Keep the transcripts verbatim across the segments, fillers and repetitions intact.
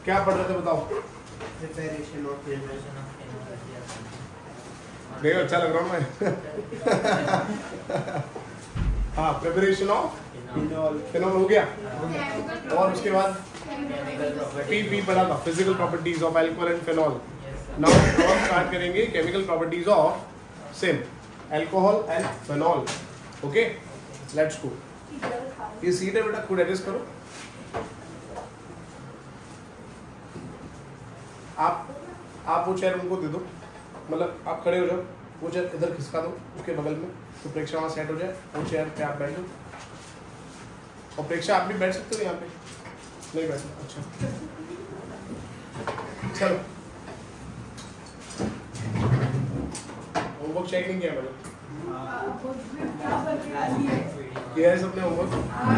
क्या पढ़ रहे थे बताओ? प्रिपरेशन ऑफ देखो अच्छा लग रहा हूँ मैं। हाँ, प्रिपरेशन ऑफ फिनॉल। फिनॉल हो गया। और उसके बाद पी पी पढ़ा था, physical properties of alcohol and phenol. Now हम स्टार्ट करेंगे chemical properties of same alcohol and phenol. Okay, let's go. ये सीट है बेटा, खुद एडजस्ट करो। आप आप वो चेयर उनको दे दो, मतलब आप खड़े हो जाओ, वो चेयर इधर खिसका दो उसके बगल में, तो प्रेक्षा वहाँ सेट हो जाए। वो चेयर पे आप बैठो, और प्रेक्षा आप भी बैठ सकते हो यहाँ पे। नहीं बैठना? अच्छा, चलो। होमवर्क चेक नहीं किया मैंने? किया है सबने होमवर्क?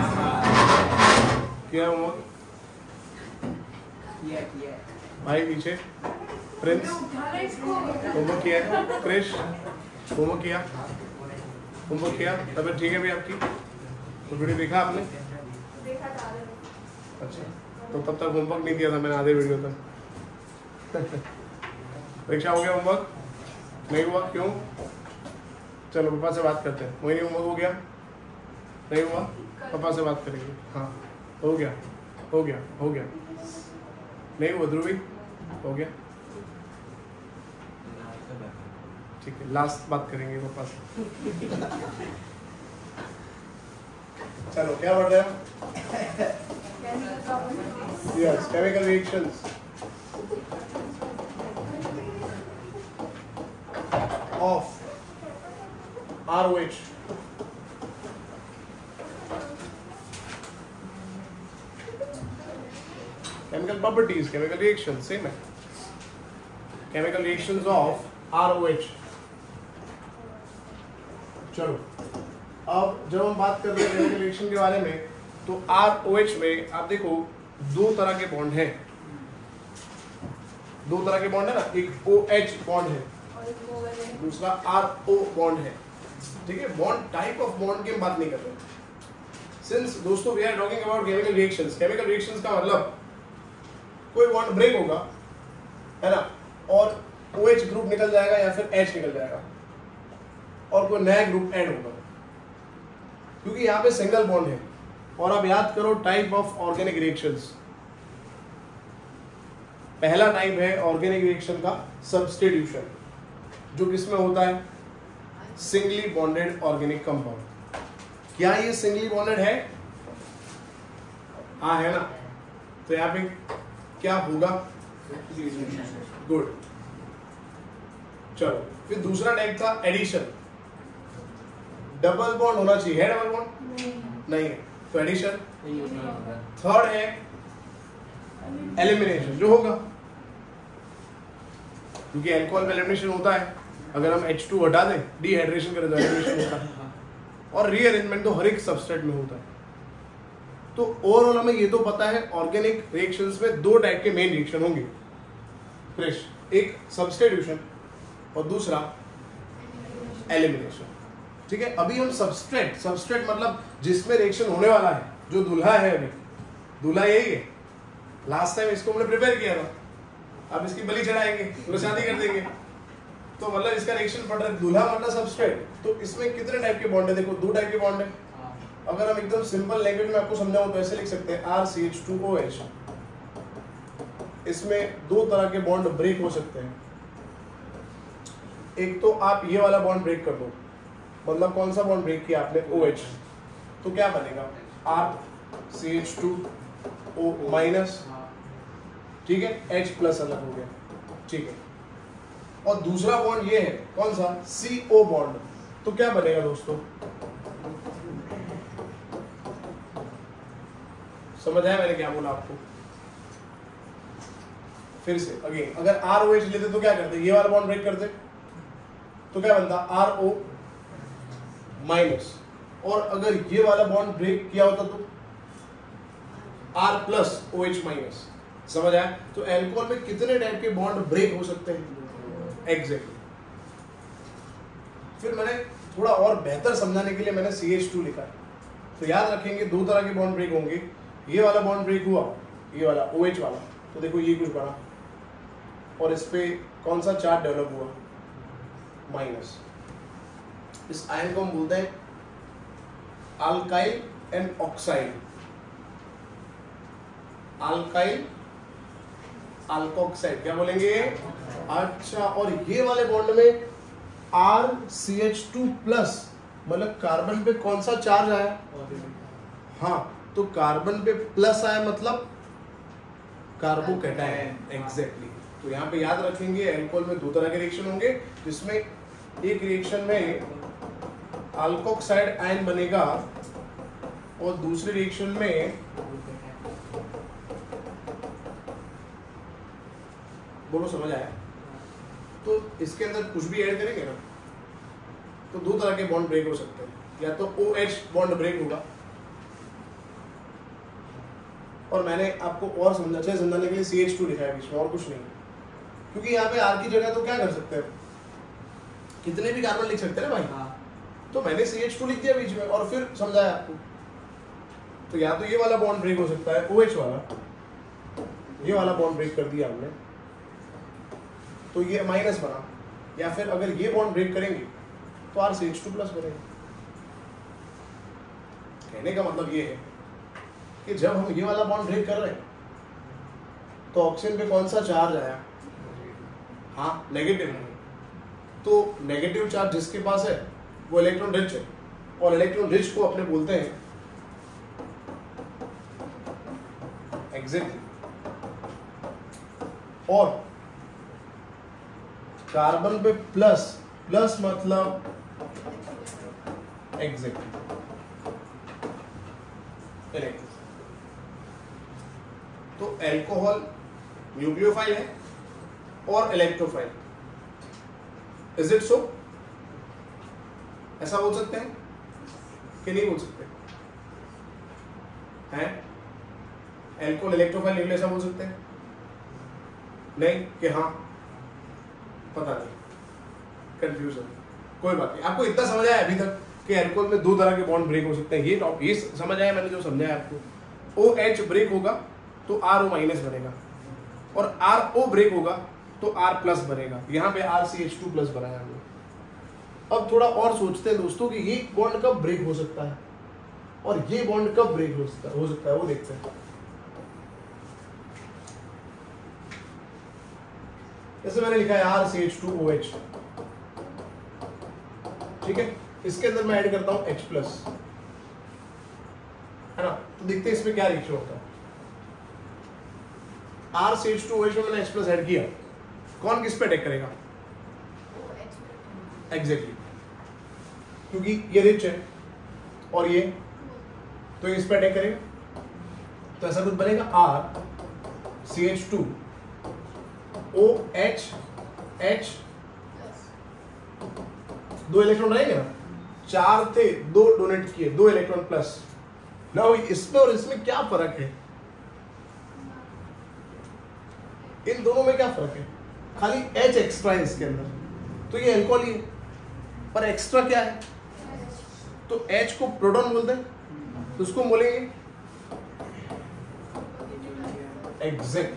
किया होमवर्क? किया किया भाई पीछे प्रिंस होमवर्क किया है? क्रिश होमवर्क किया? होमवर्क किया? तबीयत ठीक है भाई आपकी? तो वीडियो देखा आपने? अच्छा, तो तब तक होमवर्क नहीं किया था मैंने, आधे वीडियो तक। परीक्षा हो गया? होमवर्क नहीं हुआ? क्यों? चलो पापा से बात करते हैं। वही नहीं होमवर्क हो गया? नहीं हुआ? पापा से बात करेंगे। हाँ, हो गया हो गया हो गया। नहीं हुआ ध्रुवी? हो गया, ठीक है, लास्ट बात करेंगे पापा से। चलो क्या पढ़ रहे हो? Yes, chemical reactions of R O H. Chemical properties, chemical reaction same है। Chemical reactions of R O H. चलो, अब जब हम बात कर रहे हैं केमिकल रिएक्शन के बारे में, तो आर ओ एच में आप देखो दो तरह के बॉन्ड हैं। दो तरह के बॉन्ड है ना, एक ओ एच बॉन्ड है, दूसरा आर ओ बॉन्ड है। ठीक है, बॉन्ड टाइप ऑफ बॉन्ड की हम बात नहीं कर रहे। सिंस दोस्तों we are talking about chemical reactions, chemical reactions का मतलब कोई बॉन्ड ब्रेक होगा, है ना, और ओ एच ग्रुप निकल जाएगा या फिर H निकल जाएगा, और कोई नया ग्रुप ऐड होगा, क्योंकि यहाँ पे सिंगल बॉन्ड है। और अब याद करो टाइप ऑफ ऑर्गेनिक रिएक्शंस। पहला टाइप है ऑर्गेनिक रिएक्शन का सब्स्टिट्यूशन, जो किसमें होता है? Singly bonded organic compound. क्या ये सिंगली बॉन्डेड है? हाँ है ना। तो यहाँ पे क्या होगा? गुड। चलो, फिर दूसरा टाइप था एडिशन। डबल बॉन्ड होना चाहिए, है डबल बॉन्ड? नहीं है, तो एडिशन। थर्ड है एलिमिनेशन, जो होगा, क्योंकि अल्कोहल में एलिमिनेशन होता है। अगर हम एच टू हटा दें, डिहाइड्रेशन करें तो एलिमिनेशन होता है, और रीअरेंजमेंट तो हर एक सबस्ट्रेट में होता है। तो ओवरऑल हमें ये तो पता है ऑर्गेनिक रिएक्शंस में दो टाइप के मेन रिएक्शन होंगे क्रिश, एक सब्स्टिट्यूशन और दूसरा एलिमिनेशन। ठीक है, अभी हम सबस्ट्रेट, सबस्ट्रेट मतलब जिसमें रिएक्शन होने वाला है, जो दूल्हा है, अभी दूल्हा यही है। लास्ट टाइम इसको हमने प्रिपेयर किया था, अब इसकी बलि चढ़ाएंगे, तो शादी कर देंगे। तो मतलब इसका रिएक्शन पड़ रहा है, दूल्हा मतलब सबस्ट्रेट। तो इसमें कितने टाइप के बॉन्ड है? देखो दो टाइप के बॉन्ड है। अगर हम एकदम सिंपल लैंग्वेज में आपको समझाऊं तो ऐसे लिख सकते हैं R C H two O H. इसमें दो तरह के बॉन्ड ब्रेक हो सकते हैं। एक तो आप ये वाला बॉन्ड ब्रेक कर दो, मतलब कौन सा बॉन्ड ब्रेक किया आपने? O H. तो क्या बनेगा? R C H two O minus, ठीक है, H प्लस अलग हो गया, ठीक है। और दूसरा बॉन्ड ये है, कौन सा? C O bond. तो क्या बनेगा दोस्तों? समझ आया मैंने क्या बोला आपको? फिर से अगेन, अगर आर ओ एच लेते तो क्या करते? ये वाला बॉन्ड ब्रेक करते तो क्या बनता? R O minus. और अगर ये वाला बॉन्ड ब्रेक किया होता तो R plus O H minus. समझ आया? तो अल्कोहल में कितने टाइप के बॉन्ड ब्रेक हो सकते हैं? एग्जैक्टली। फिर मैंने थोड़ा और बेहतर समझाने के लिए मैंने सी एच टू लिखा है। तो याद रखेंगे दो तरह के बॉन्ड ब्रेक होंगे। ये वाला बॉन्ड ब्रेक हुआ, ये वाला ओ एच वाला, तो देखो ये कुछ बना और इस पे कौन सा चार्ज डेवलप हुआ, माइनस। इस आयन को हम बोलते हैं alkyl and oxide, alkyl alkoxide, क्या बोलेंगे? अच्छा, और ये वाले बॉन्ड में R C H two plus, मतलब कार्बन पे कौन सा चार्ज आया? हाँ, तो कार्बन पे प्लस आया मतलब कार्बोकैटायन, एग्जैक्टली। तो यहाँ पे याद रखेंगे अल्कोहल में दो तरह के रिएक्शन होंगे, जिसमें एक रिएक्शन में अल्कोक्साइड आयन बनेगा और दूसरे रिएक्शन में, बोलो समझ आया? तो इसके अंदर कुछ भी ऐड करेंगे ना तो दो तरह के बॉन्ड ब्रेक हो सकते हैं, या तो ओ एच बॉन्ड ब्रेक होगा, और मैंने आपको और समझा अच्छे समझाने के लिए सी एच टू लिखा है बीच में, और कुछ नहीं, क्योंकि यहाँ पे आर की जगह तो क्या कर सकते हैं, कितने भी कार्बन लिख सकते हैं ना भाई। हाँ। तो मैंने सी एच टू लिख दिया बीच में और फिर समझाया आपको। तो या तो ये वाला बॉन्ड ब्रेक हो सकता है, ओ एच वाला, ये वाला बॉन्ड ब्रेक कर दिया हमने तो ये माइनस बना, या फिर अगर ये बॉन्ड ब्रेक करेंगे तो R C H two plus बनेगा। कहने का मतलब ये है कि जब हम ये वाला बॉन्ड ब्रेक कर रहे हैं तो ऑक्सीजन पे कौन सा चार्ज आया? हाँ, नेगेटिव। तो नेगेटिव चार्ज जिसके पास है वो इलेक्ट्रॉन रिच है, और इलेक्ट्रॉन रिच को अपने बोलते हैं एग्जैक्टली, और कार्बन पे प्लस, प्लस मतलब एग्जैक्टली इलेक्ट्रॉन। तो अल्कोहल न्यूक्लियोफाइल है और इलेक्ट्रोफाइल, इज इट सो? ऐसा बोल सकते हैं कि नहीं बोल सकते हैं? अल्कोहल इलेक्ट्रोफाइल न्यूक्लियो, ऐसा बोल सकते हैं? नहीं कि हाँ, पता नहीं, कंफ्यूजन। कोई बात नहीं, आपको इतना समझ आया अभी तक कि अल्कोहल में दो तरह के बॉन्ड ब्रेक हो सकते हैं। ये टॉप ये समझ आया मैंने जो समझाया आपको। ओ एच ब्रेक होगा तो आर ओ माइनस बनेगा, और आर ओ ब्रेक होगा तो आर प्लस बनेगा। यहाँ पे R C H two plus बनाया हमने। अब थोड़ा और सोचते हैं दोस्तों कि ये बॉन्ड कब ब्रेक हो सकता है और ये बॉन्ड कब ब्रेक हो सकता है हो सकता है वो देखते हैं। जैसे मैंने लिखा है R C H two O H, ठीक है, इसके अंदर मैं ऐड करता हूं H प्लस, है ना। तो देखते हैं इसमें क्या रिएक्शन होता है। R C H two O H में मैंने H प्लस ऐड किया, कौन किस पे अटैक करेगा? एग्जैक्टली, क्योंकि ये रिच है और ये, तो इस पे अटैक करेगा, तो ऐसा कुछ बनेगा R C H two O H H, दो इलेक्ट्रॉन रहेंगे ना, चार थे, दो डोनेट किए, दो इलेक्ट्रॉन प्लस। ना इसमें और इसमें क्या फर्क है? इन दोनों में क्या फर्क है? खाली H एक्स्ट्रा है इसके अंदर, तो ये अल्कोहल ही है, पर एक्स्ट्रा क्या है? तो H को प्रोटॉन बोलते हैं, तो उसको बोलेंगे एग्जैक्टली।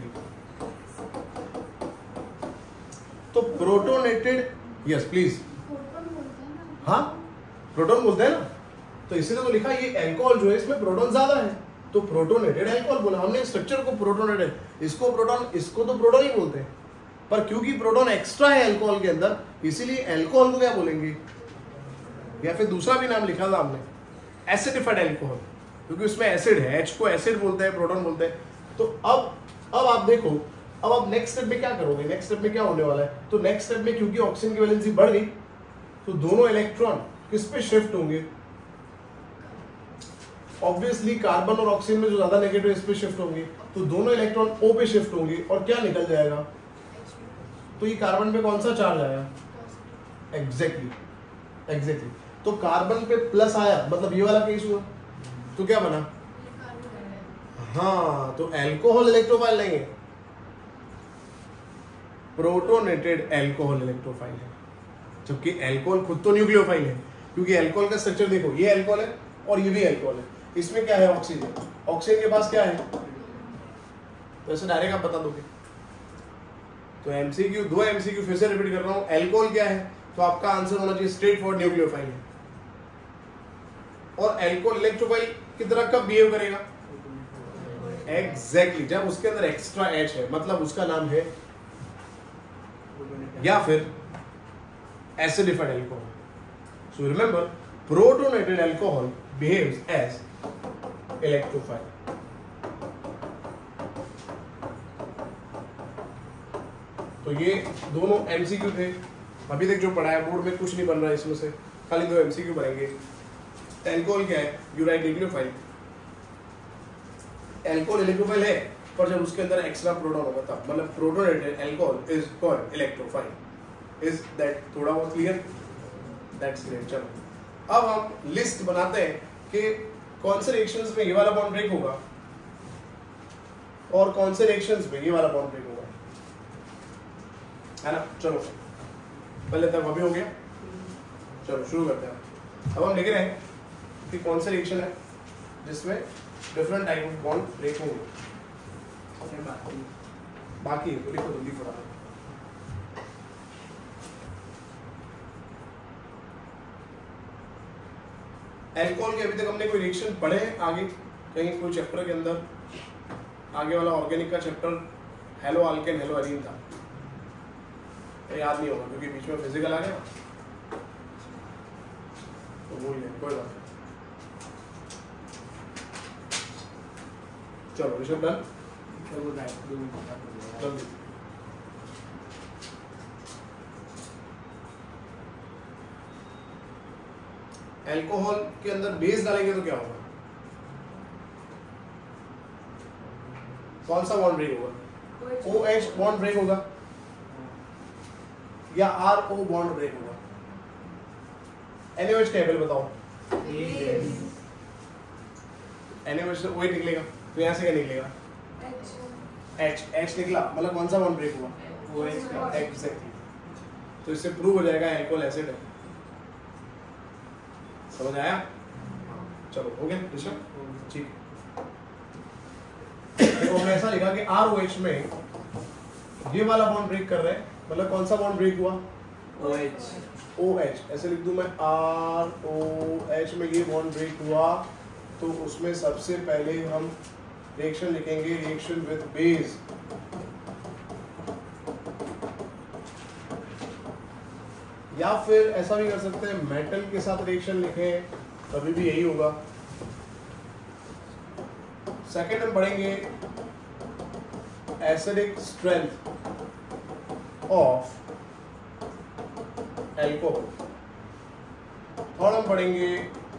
तो प्रोटोनेटेड, यस प्लीज, हाँ प्रोटॉन बोलते हैं ना, तो इसीलिए तो लिखा ये अल्कोहल जो है इसमें प्रोटॉन ज्यादा है, तो प्रोटोनेटेड अल्कोहल बोला हमने। स्ट्रक्चर को प्रोटोनेटेड, इसको प्रोटॉन, इसको तो प्रोटॉन ही बोलते हैं, पर क्योंकि प्रोटॉन एक्स्ट्रा है अल्कोहल के अंदर, इसीलिए अल्कोहल को क्या बोलेंगे? या फिर दूसरा भी नाम लिखा था हमने, एसिडिफाइड अल्कोहल, क्योंकि उसमें एसिड है। H को एसिड बोलते हैं, प्रोटॉन बोलते हैं। तो अब अब आप देखो, अब आप नेक्स्ट स्टेप में क्या करोगे? नेक्स्ट स्टेप में क्या होने वाला है? तो नेक्स्ट स्टेप में क्योंकि ऑक्सीजन की वैलेंसी बढ़ गई, तो दोनों इलेक्ट्रॉन किस पे शिफ्ट होंगे? ऑब्वियसली कार्बन और ऑक्सीजन में जो ज्यादा नेगेटिव इस पे शिफ्ट होंगे, तो दोनों इलेक्ट्रॉन O पे शिफ्ट होंगे, और क्या निकल जाएगा? तो ये कार्बन पे कौन सा चार्ज आया? Exactly exactly. तो कार्बन पे प्लस आया, मतलब ये वाला केस हुआ, तो क्या बना? हाँ, तो अल्कोहल इलेक्ट्रोफाइल नहीं है, प्रोटोनेटेड अल्कोहल इलेक्ट्रोफाइल है, जबकि अल्कोहल खुद तो न्यूक्लियोफाइल है। क्योंकि अल्कोहल का स्ट्रक्चर देखो, ये अल्कोहल है और ये भी अल्कोहल है, इसमें क्या है? ऑक्सीजन। ऑक्सीजन के पास क्या है? तो ऐसे डायरेक्ट आप बता दोगे। तो एमसीक्यू, दो एमसीक्यू फिर से रिपीट कर रहा हूँ। अल्कोहल क्या है, तो आपका आंसर होना चाहिए स्ट्रेट फॉरवर्ड न्यूक्लियोफाइल है। और अल्कोहल इलेक्ट्रोफाइल की तरह कब बिहेव करेगा? एग्जैक्टली exactly, जब उसके अंदर एक्स्ट्रा एच है, मतलब उसका नाम है या फिर acidified alcohol. So remember, protonated alcohol behaves as electrophile. तो ये दोनों एमसीक्यू थे। अभी तक जो पढ़ा है बोर्ड में कुछ नहीं बन रहा है इसमें से, खाली दो एमसीक्यू बनेंगे। अल्कोहल क्या है? You right nucleophile. Alcohol electrophile है, पर जब उसके अंदर एक्स्ट्रा प्रोटॉन होगा तब, मतलब protonated alcohol is called electrophile. Is that थोड़ा बहुत क्लियर? That's great. चलो अब हम लिस्ट बनाते हैं कि कौन से रिएक्शंस में ये वाला बॉन्ड ब्रेक होगा और कौन से रिएक्शंस में ये वाला बॉन्ड ब्रेक होगा, है ना। चलो पहले तक अभी हो गया, चलो शुरू करते हैं। अब हम लिख रहे हैं कि कौन सा रिएक्शन है जिसमें different type of bond break होंगे। बाकी है तो लिखो जल्दी फटाफट। अल्कोहल के अभी तक हमने कोई रिएक्शन पढ़े हैं आगे कहीं कोई चैप्टर के अंदर? आगे वाला ऑर्गेनिक का chapter haloalkane haloarene था, याद नहीं होगा क्योंकि बीच में फिजिकल आ गया, तो भूल गए, कोई बात नहीं। चलो ऋषभ डन, जल्दी। अल्कोहल के अंदर बेस डालेंगे तो क्या होगा? कौन सा बॉन्ड ब्रेक होगा? ओ एच बॉन्ड ब्रेक होगा या आर ओ बॉन्ड ब्रेक होगा? एनएच टेबल बताओ। एनएच से ओएच निकलेगा, तो यहाँ से क्या निकलेगा? एच। एच निकला मतलब कौन सा बॉन्ड ब्रेक हुआ? ओएच का। एग्जैक्टली। तो इससे प्रूव हो जाएगा अल्कोहल एसिड है। समझ आया? चलो हो गया ऋषभ, ठीक। तो हमने ऐसा लिखा कि आर ओ एच में ये वाला बॉन्ड ब्रेक कर रहे हैं, मतलब कौन सा बॉन्ड ब्रेक हुआ? OH। OH ऐसे लिख दूं मैं, आर ओ एच में ये बॉन्ड ब्रेक हुआ, तो उसमें सबसे पहले हम रिएक्शन लिखेंगे, रिएक्शन विद बेस। या फिर ऐसा भी कर सकते हैं मेटल के साथ रिएक्शन लिखें, तभी भी यही होगा। सेकेंड हम पढ़ेंगे acidic strength of alcohol. Third हम पढ़ेंगे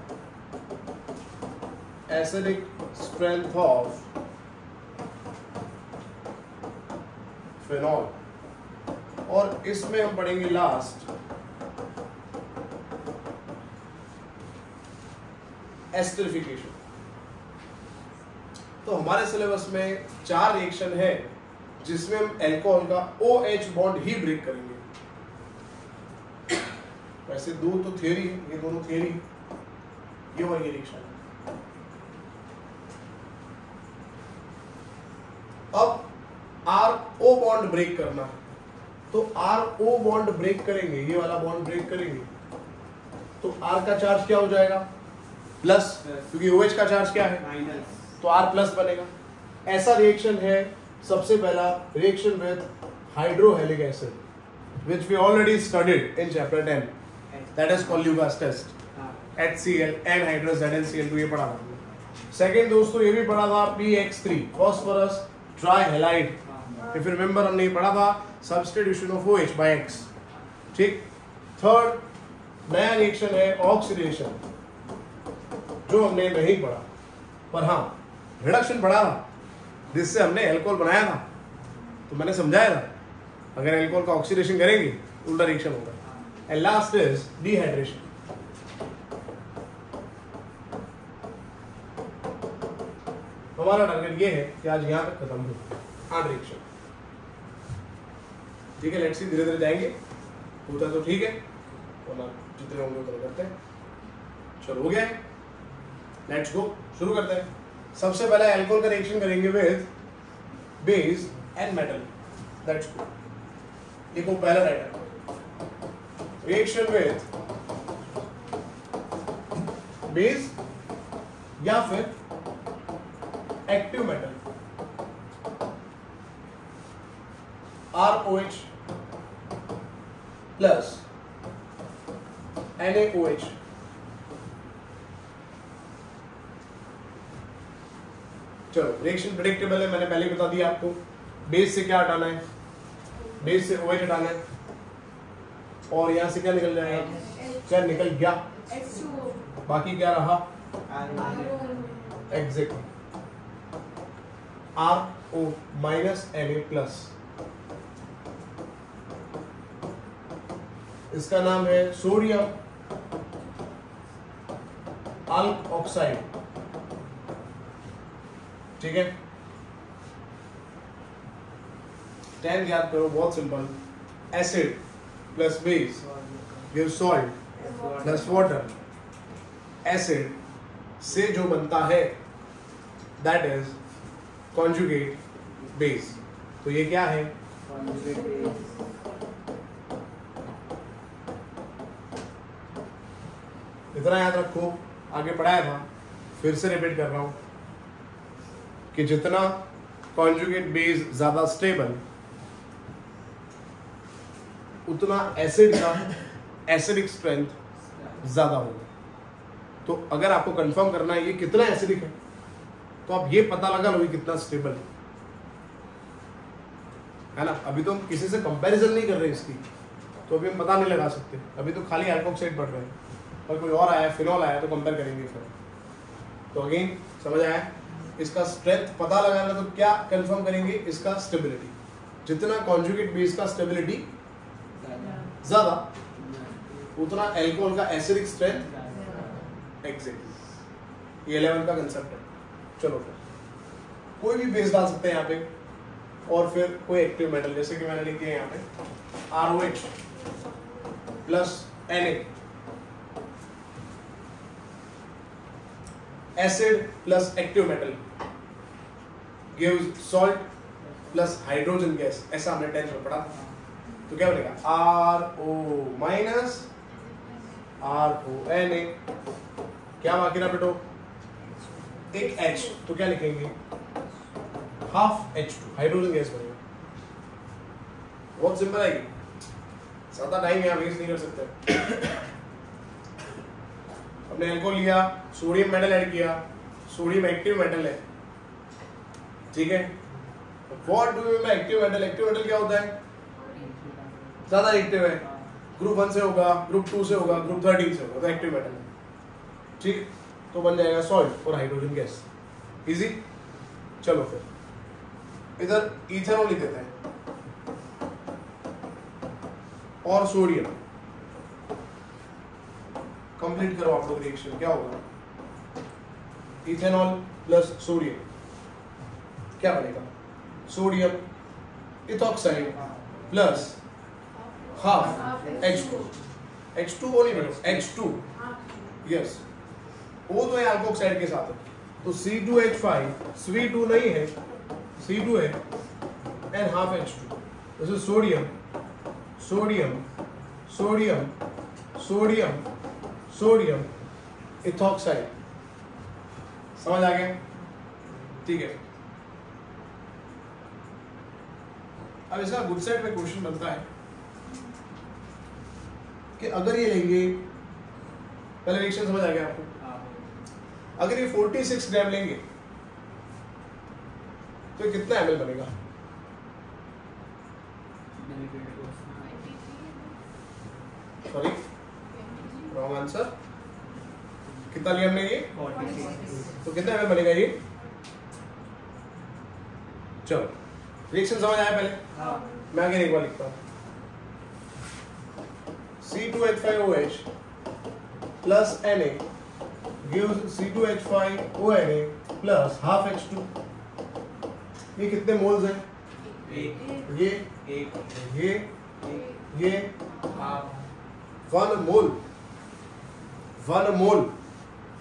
एसिडिक स्ट्रेंथ ऑफ फिनॉल। और इसमें हम पढ़ेंगे लास्ट एस्टरिफिकेशन। तो हमारे सिलेबस में चार रिएक्शन है जिसमें हम अल्कोहल का OH बॉन्ड ही ब्रेक करेंगे। वैसे दो तो थियरी है, ये दोनों थियरी, ये और ये रिएक्शन। अब आर ओ बॉन्ड ब्रेक करना है, तो आर ओ बॉन्ड ब्रेक करेंगे, ये वाला बॉन्ड ब्रेक करेंगे, तो आर का चार्ज क्या हो जाएगा? प्लस, क्योंकि OH का चार्ज क्या है? माइनस, तो आर प्लस बनेगा। ऐसा रिएक्शन है सबसे पहला reaction with hydrohalic acid which we already studied in chapter ten, that is called Lucas test. H C L anhydrous Z N C L two, ये पढ़ा था। सेकंड दोस्तों ये भी पढ़ा था P X three phosphorus trihalide. If you remember हमने ये पढ़ा था substitution of OH by X, ठीक। थर्ड नया रिएक्शन है ऑक्सीडेशन, जो हमने नहीं पढ़ा, पर हाँ रिडक्शन पढ़ा था जिससे हमने अल्कोहल बनाया था, तो मैंने समझाया था अगर अल्कोहल का ऑक्सीडेशन करेंगे उल्टा रिएक्शन होगा। And last is dehydration. हमारा टारगेट ये है कि आज यहां तक खत्म हो आठ रिएक्शन, ठीक है। लेट्स सी, धीरे धीरे जाएंगे, होता तो ठीक है, वरना जितने होंगे उतने करते हैं। चलो हो गया है, लेट्स गो, शुरू करते हैं। सबसे पहले अल्कोहल का रिएक्शन करेंगे with base and metal. That's good. देखो पहला राइटर रिएक्शन विथ बेस या फिर active metal R O H plus N A O H. चलो रिएक्शन प्रेडिक्टेबल है, मैंने पहले ही बता दिया आपको। बेस से क्या हटाना है, बेस से OH हटाना है और यहां से क्या निकल जाएगा, क्या निकल गया, बाकी क्या रहा, exactly R O minus N A plus. इसका नाम है सोडियम अल्क ऑक्साइड। ठीक है, टेन याद करो, बहुत simple. Acid plus base give salt plus water. Acid से जो बनता है दैट इज कॉन्जुगेट बेस। तो ये क्या है, इतना याद रखो, आगे पढ़ाया था, फिर से रिपीट कर रहा हूं कि जितना कॉन्जुगेट बेस ज्यादा स्टेबल उतना एसिड का एसिडिक स्ट्रेंथ ज्यादा होगा। तो अगर आपको कंफर्म करना है ये कितना एसिडिक है तो आप ये पता लगा लो कितना स्टेबल है, है ना। अभी तो हम किसी से कंपैरिजन नहीं कर रहे इसकी, तो अभी हम पता नहीं लगा सकते, अभी तो खाली अल्कोक्साइड पढ़ रहे हैं। और कोई और आया, फिनॉल आया तो कंपेयर करेंगे फिर। तो अगेन समझ आया, इसका स्ट्रेंथ पता लगाना तो क्या कंफर्म करेंगे, इसका स्टेबिलिटी। जितना कॉन्जुगेट बेस का स्टेबिलिटी ज्यादा उतना एल्कोहल का एसिडिक स्ट्रेंथ एग्जैक्टली। ये इलेवन का कंसेप्ट है। चलो फिर कोई भी बेस डाल सकते हैं यहाँ पे और फिर कोई एक्टिव मेटल, जैसे कि मैंने लिख दिया यहाँ पे R O H plus N A. Acid plus active metal gives salt plus hydrogen gas, ऐसा हमने टेंथ में पढ़ा। तो क्या बनेगा, R O minus R O N A. क्या बाकी रहा बेटो, एक H, तो क्या लिखेंगे, half H two, hydrogen gas बनेगा। बहुत सिंपल है, ज्यादा टाइम यहाँ वेस्ट नहीं कर सकते। हमने एल्कोहल लिया, सोडियम मेटल ऐड किया, सोडियम एक्टिव मेटल है, ठीक है। What do you mean active metal, active metal क्या होता है, ज्यादा एक्टिव है, ग्रुप वन से होगा, ग्रुप टू से होगा, ग्रुप थर्टीन से होगा, तो एक्टिव मेटल है, ठीक। तो बन जाएगा सॉल्ट और हाइड्रोजन गैस, इजी। चलो फिर इधर इथेनॉल लिख देते हैं और सोडियम। कंप्लीट करो आप लोग रिएक्शन, क्या होगा, इथेनॉल प्लस सोडियम क्या बनेगा, sodium ethoxide plus half H two. H two वो नहीं बनेगा, एच टू, यस, वो तो है अल्कोक्साइड के साथ है, तो C two H five, C two नहीं है, सी टू है and half H two. This is sodium sodium sodium sodium sodium ethoxide. समझ आ गया, ठीक है। अब इसका गुड साइड पे क्वेश्चन बनता है कि अगर ये लेंगे, पहले रिएक्शन समझ आ गया आपको, अगर ये छियालीस ग्राम लेंगे तो ये कितना एमएल बनेगा, सॉरी रॉन्ग आंसर, कितना लिया हमने ये, तो कितना एमएल बनेगा ये। चलो रिएक्शन समझ आया पहले, मैं आगे एक बार लिखता हूं, C two H five O H plus Na gives C two H five O N A plus half H two. ये कितने मोल्स हैं, ये ये ये वन मोल, वन मोल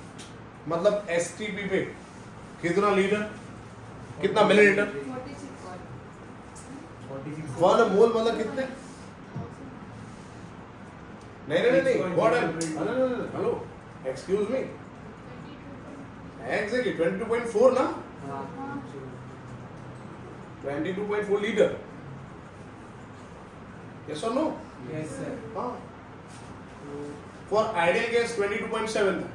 मतलब एस टी पी पे कितना लीटर, कितना मिलीलीटर, वन मोल मतलब कितने? नहीं नहीं नहीं व्हाट है? Hello excuse me, exactly twenty two point four ना, twenty two point four litre. Yes और नो? Yes sir. हाँ, for ideal gas twenty two point seven था,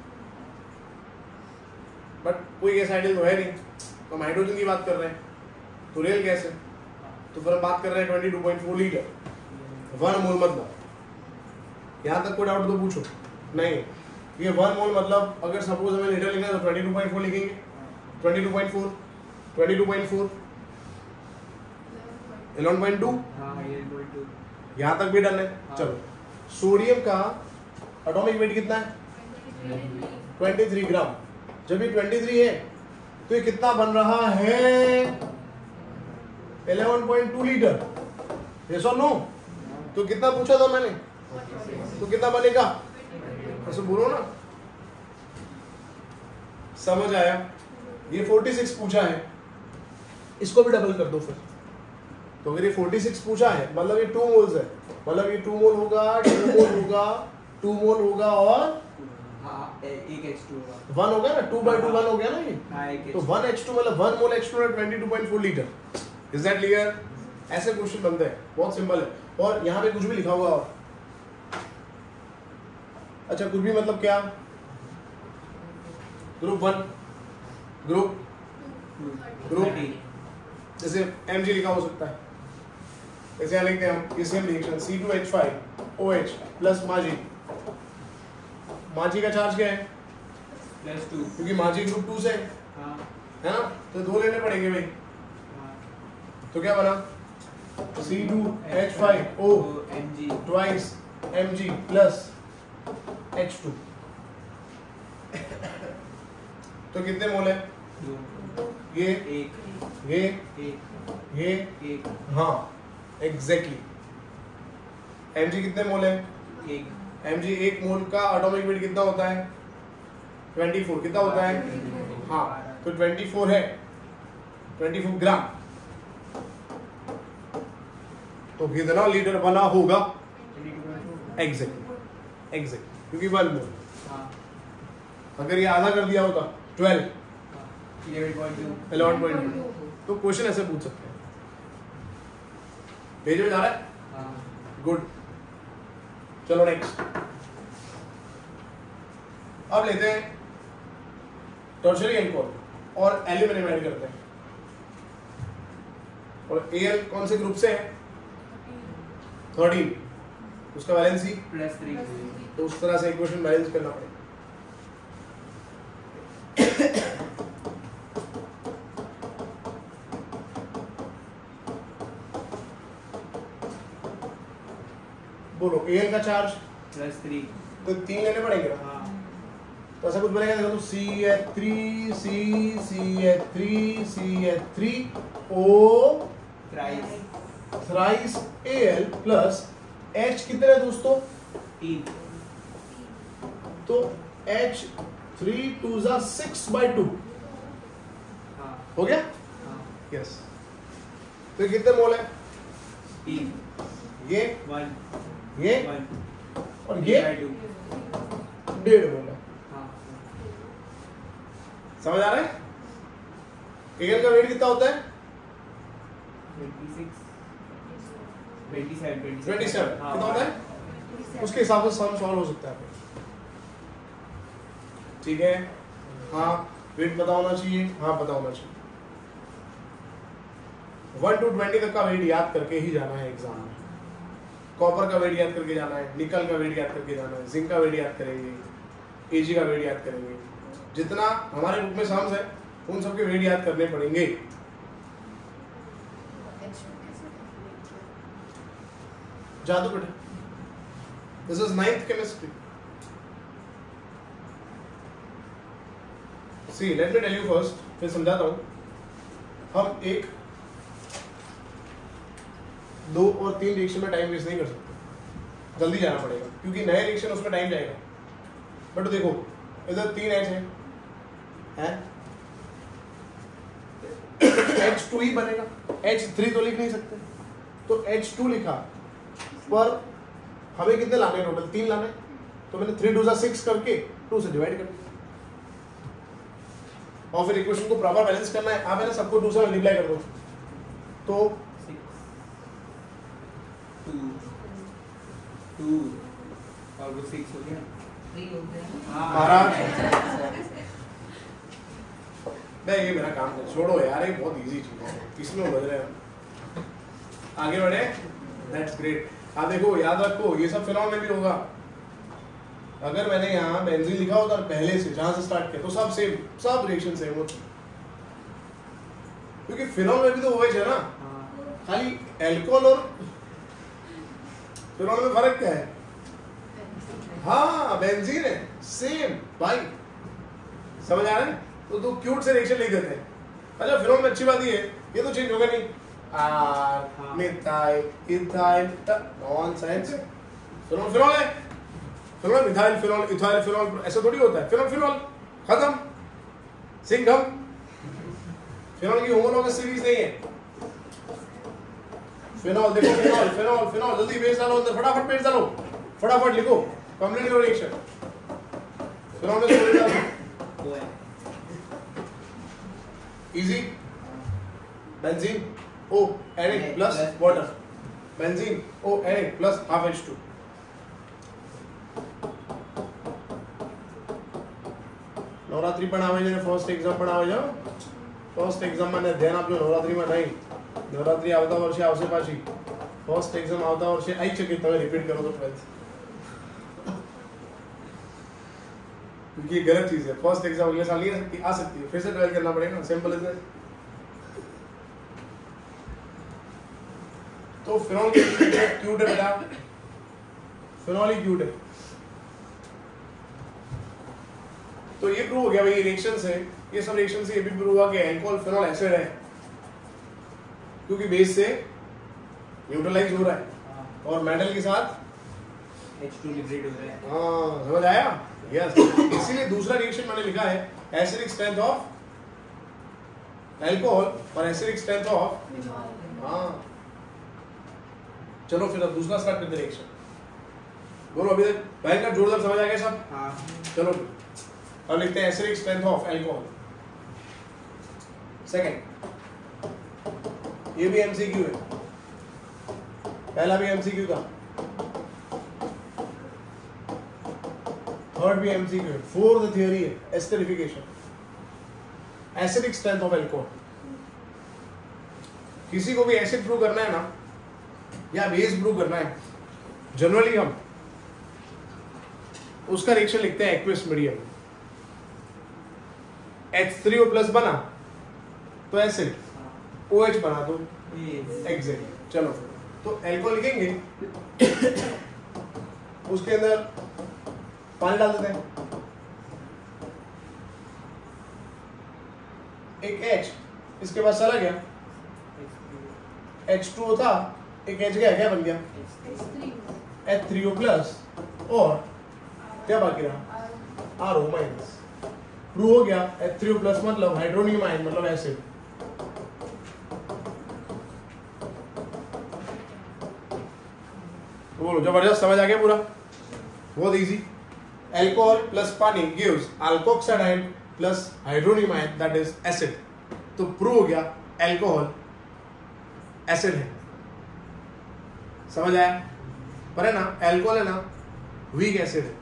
बट कोई गैस आइडियल तो है नहीं, तो हम हाइड्रोजन की बात कर रहे हैं, तो रियल गैस है, तो फिर हम बात कर रहे हैं twenty two point four litre, one mole मतलब। यहाँ तक कोई डाउट तो पूछो। नहीं, ये वन मोल मतलब अगर सपोज हमें लीटर लिखना है तो ट्वेंटी टू पॉइंट फोर लिखेंगे, twenty two point four, twenty two point four, eleven point two, यहाँ तक भी डन है। चलो, सोडियम का एटॉमिक वेट कितना है? Twenty three gram. जब ये ट्वेंटी थ्री है तो ये कितना बन रहा है? Eleven point two litre. Yes और नो? तो कितना पूछा था मैंने, तो कितना बनेगा? ऐसे बोलो ना, समझ आया? ये फोर्टी सिक्स पूछा है, इसको भी डबल कर दो फिर। तो अगर ये फोर्टी सिक्स पूछा है मतलब ये टू मोल्स है, मतलब ये टू मोल होगा, टू मोल होगा, टू मोल होगा और एक एच टू होगा, वन होगा ना, टू बाई टू वन हो गया ना ये। तो वन एच टू मतलब वन मोल एच टू है twenty two point four litre. Is that clear? ऐसे क्वेश्चन बनते हैं, बहुत सिंपल है। और यहाँ पे कुछ भी लिखा होगा और अच्छा, कुछ भी मतलब क्या? ग्रुप वन, ग्रुप ग्रुप जैसे एम जी लिखा हो सकता है, जैसे यहाँ लिखते हैं हम same reaction C two H five O H plus माजी। माजी का चार्ज क्या है? प्लस टू, क्योंकि माजी ग्रुप टू से है, हाँ है ना, तो दो लेने पड़ेंगे भाई। हाँ, तो क्या बना? C two H five O M G twice M G plus H two. तो कितने मोल है? दो, ये एक, ये एक, ये एक, हाँ एग्जैक्टली। एम जी कितने मोल है? एक, एम जी एक मोल का एटॉमिक वेट कितना होता है? Twenty four. कितना होता है? हाँ, तो ट्वेंटी फोर है, ट्वेंटी फोर ग्राम। तो कितना लीटर बना होगा? एग्जैक्टली एग्जैक्टली, क्योंकि वन मोल। हाँ, अगर ये आधा कर दिया होता twelve, eleven point two, eleven point two. तो क्वेश्चन ऐसे पूछ सकते हैं। पेज में जा रहा है? हाँ, गुड। चलो नेक्स्ट, अब लेते हैं टर्शियरी अल्कोहल और एल्यूमिनियम ऐड करते हैं। और एल कौन से ग्रुप से है? थर्टीन। उसका वैलेंसी प्लस थ्री, तो उस तरह से इक्वेशन बैलेंस करना पड़ेगा। बोलो, एल का चार्ज प्लस थ्री, तो तीन लेने पड़ेंगे ना, हाँ, तो ऐसा कुछ बनेगा। देखो तो C H three C C H three C H three O thrice, thrice L plus H कितने है दोस्तों? तीन, तो एच थ्री टू जा सिक्स बाई टू हाँ, हो गया? हाँ, यस। तो ये कितने मोल है? तीन, ये वन, ये वन, और ये बाई टू, डेढ़ मोल है। हाँ, समझ आ रहा है? एल का वेट कितना होता है? Twenty six, twenty seven, twenty seven. कितना होता है? उसके हिसाब से सम सॉल्व हो सकता है। ठीक है? हाँ, वेट पता होना चाहिए। हाँ, पता होना चाहिए। वन टू ट्वेंटी तक का वेट याद करके ही जाना है एग्जाम में। कॉपर का वेट याद करके जाना है, निकल का वेट याद करके जाना है, जिंक का वेट याद करेंगे, एजी का वेट याद करेंगे। जितना हमारे बुक में सम्स है उन सबके वेट याद करने पड़ेंगे। जादू बेटा, this is ninth chemistry. See let me tell you first, फिर समझाता हूं। हम एक दो और तीन रिएक्शन में टाइम वेस्ट नहीं कर सकते, जल्दी जाना पड़ेगा क्योंकि नए रिएक्शन उसमें टाइम जाएगा। बट देखो इधर तीन एच है, है? एच टू ही बनेगा, एच थ्री तो लिख नहीं सकते। तो एच टू लिखा, पर हमें कितने लाने टोटल? तीन लाने, तो मैंने थ्री टू जा सिक्स करके टू से डिवाइड कर दिया। और फिर इक्वेशन को प्रॉपर बैलेंस करना है, आप है ना सबको टू से मल्टीप्लाई कर दो, तो टू टू और वो सिक्स हो गया, थ्री हो गया। महाराज नहीं, ये मेरा काम है, छोड़ो यार, ये बहुत इजी चीज है, इसमें उलझ रहे हैं। आगे बढ़े, दैट्स ग्रेट। आप देखो, याद रखो, ये सब फिनॉल में भी होगा। अगर मैंने यहाँ बेंजीन लिखा होता पहले से, जहां से स्टार्ट किया, तो सब सेम, सब रिएक्शन सेम होती, क्योंकि फिनॉल में भी तो OH है ना, खाली एल्कोहल और फिनॉल में फर्क क्या है? हाँ, बेंजीन है, सेम भाई, समझ आ रहा है? तो तू क्यूट से रिएक्शन लिख देते हैं। अच्छा, फिनॉल में अच्छी बात ये है, ये तो चेंज होगा नहीं, R methyl ethyl, nonsense. Phenol phenol है, phenol methyl phenol ethyl phenol, ऐसा थोड़ी होता है। फिनॉल फिनॉल खत्म, सिंघम। फिनॉल की होमोलॉगस सीरीज नहीं है। फिनॉल देखो, फिनॉल फिनॉल फिनॉल, जल्दी पेज डालो अंदर, फटाफट पेज डालो, फटाफट लिखो, कंप्लीट करो रिएक्शन। फिनॉल में सोल्यूशन डालो, easy. Benzene O N A plus water, benzene O N A plus half H two। Navratri पढ़ावे जाने, फर्स्ट एग्जाम पढ़ावे जाओ, फर्स्ट एग्जाम में ध्यान आपજો, नवरात्रि में नहीं, नवरात्रि આવતા વર્ષે આવશે પાછી, ફર્સ્ટ એક્ઝામ આવતા વર્ષે આવી શકે, તમે રિપીટ કરો તો ટ્વેલ્થ, क्योंकि ये गलत चीज है। फर्स्ट एग्जाम अगले साल नहीं आ सकती, आ सकती है, फिर से ट्वेल्थ करना पड़ेगा, सिंपल इज दैट। तो फिनॉल क्यूट है बेटा, फिनॉल ही क्यूट है। तो ये प्रूव हो गया भाई, रिएक्शन से, ये सब रिएक्शन से ये भी प्रूव हुआ कि अल्कोहल फिनॉल एसिड है, क्योंकि बेस से न्यूट्रलाइज हो रहा है और मेटल के साथ एच टू लिब्रेट हो रहा है। हाँ, समझ आया? यस। इसीलिए दूसरा रिएक्शन मैंने लिखा है, एसिडिक स्ट्रेंथ ऑफ अल्कोहल और एसिडिक स्ट्रेंथ ऑफ, हाँ। चलो फिर अब दूसरा स्टार्ट करते रिएक्शन। बोलो, अभी तक भाई का जोरदार समझ आ गया सब? हाँ। चलो अब लिखते हैं acidic strength of alcohol. Second, ये भी एमसीक्यू है, पहला भी एमसीक्यू था, थर्ड भी एमसीक्यू है, फोर्थ थ्योरी है esterification, acidic strength of alcohol. किसी को भी एसिड प्रूव करना है ना, या बेस प्रूव करना है, जनरली हम उसका रिएक्शन लिखते हैं aqueous medium. H three O plus बना तो एसिड, OH बना तो एग्जैक्ट। चलो तो एल्कोहल लिखेंगे, उसके अंदर पानी डाल देते हैं, एक H, इसके बाद चला गया एच टू O था, एक H गया, क्या बन गया? एच थ्री ओ प्लस, और क्या बाकी रहा? Are O minus. प्रूव हो गया, एच थ्री ओ प्लस मतलब हाइड्रोनियम आयन, मतलब एसिड। बोलो, जबरदस्त, समझ आ गया पूरा? बहुत इजी। अल्कोहल प्लस पानी gives alkoxide ion plus hydronium ion, that is acid. तो प्रूव हो गया अल्कोहल एसिड है। समझ आया? पर है ना, अल्कोहल है ना वीक एसिड है।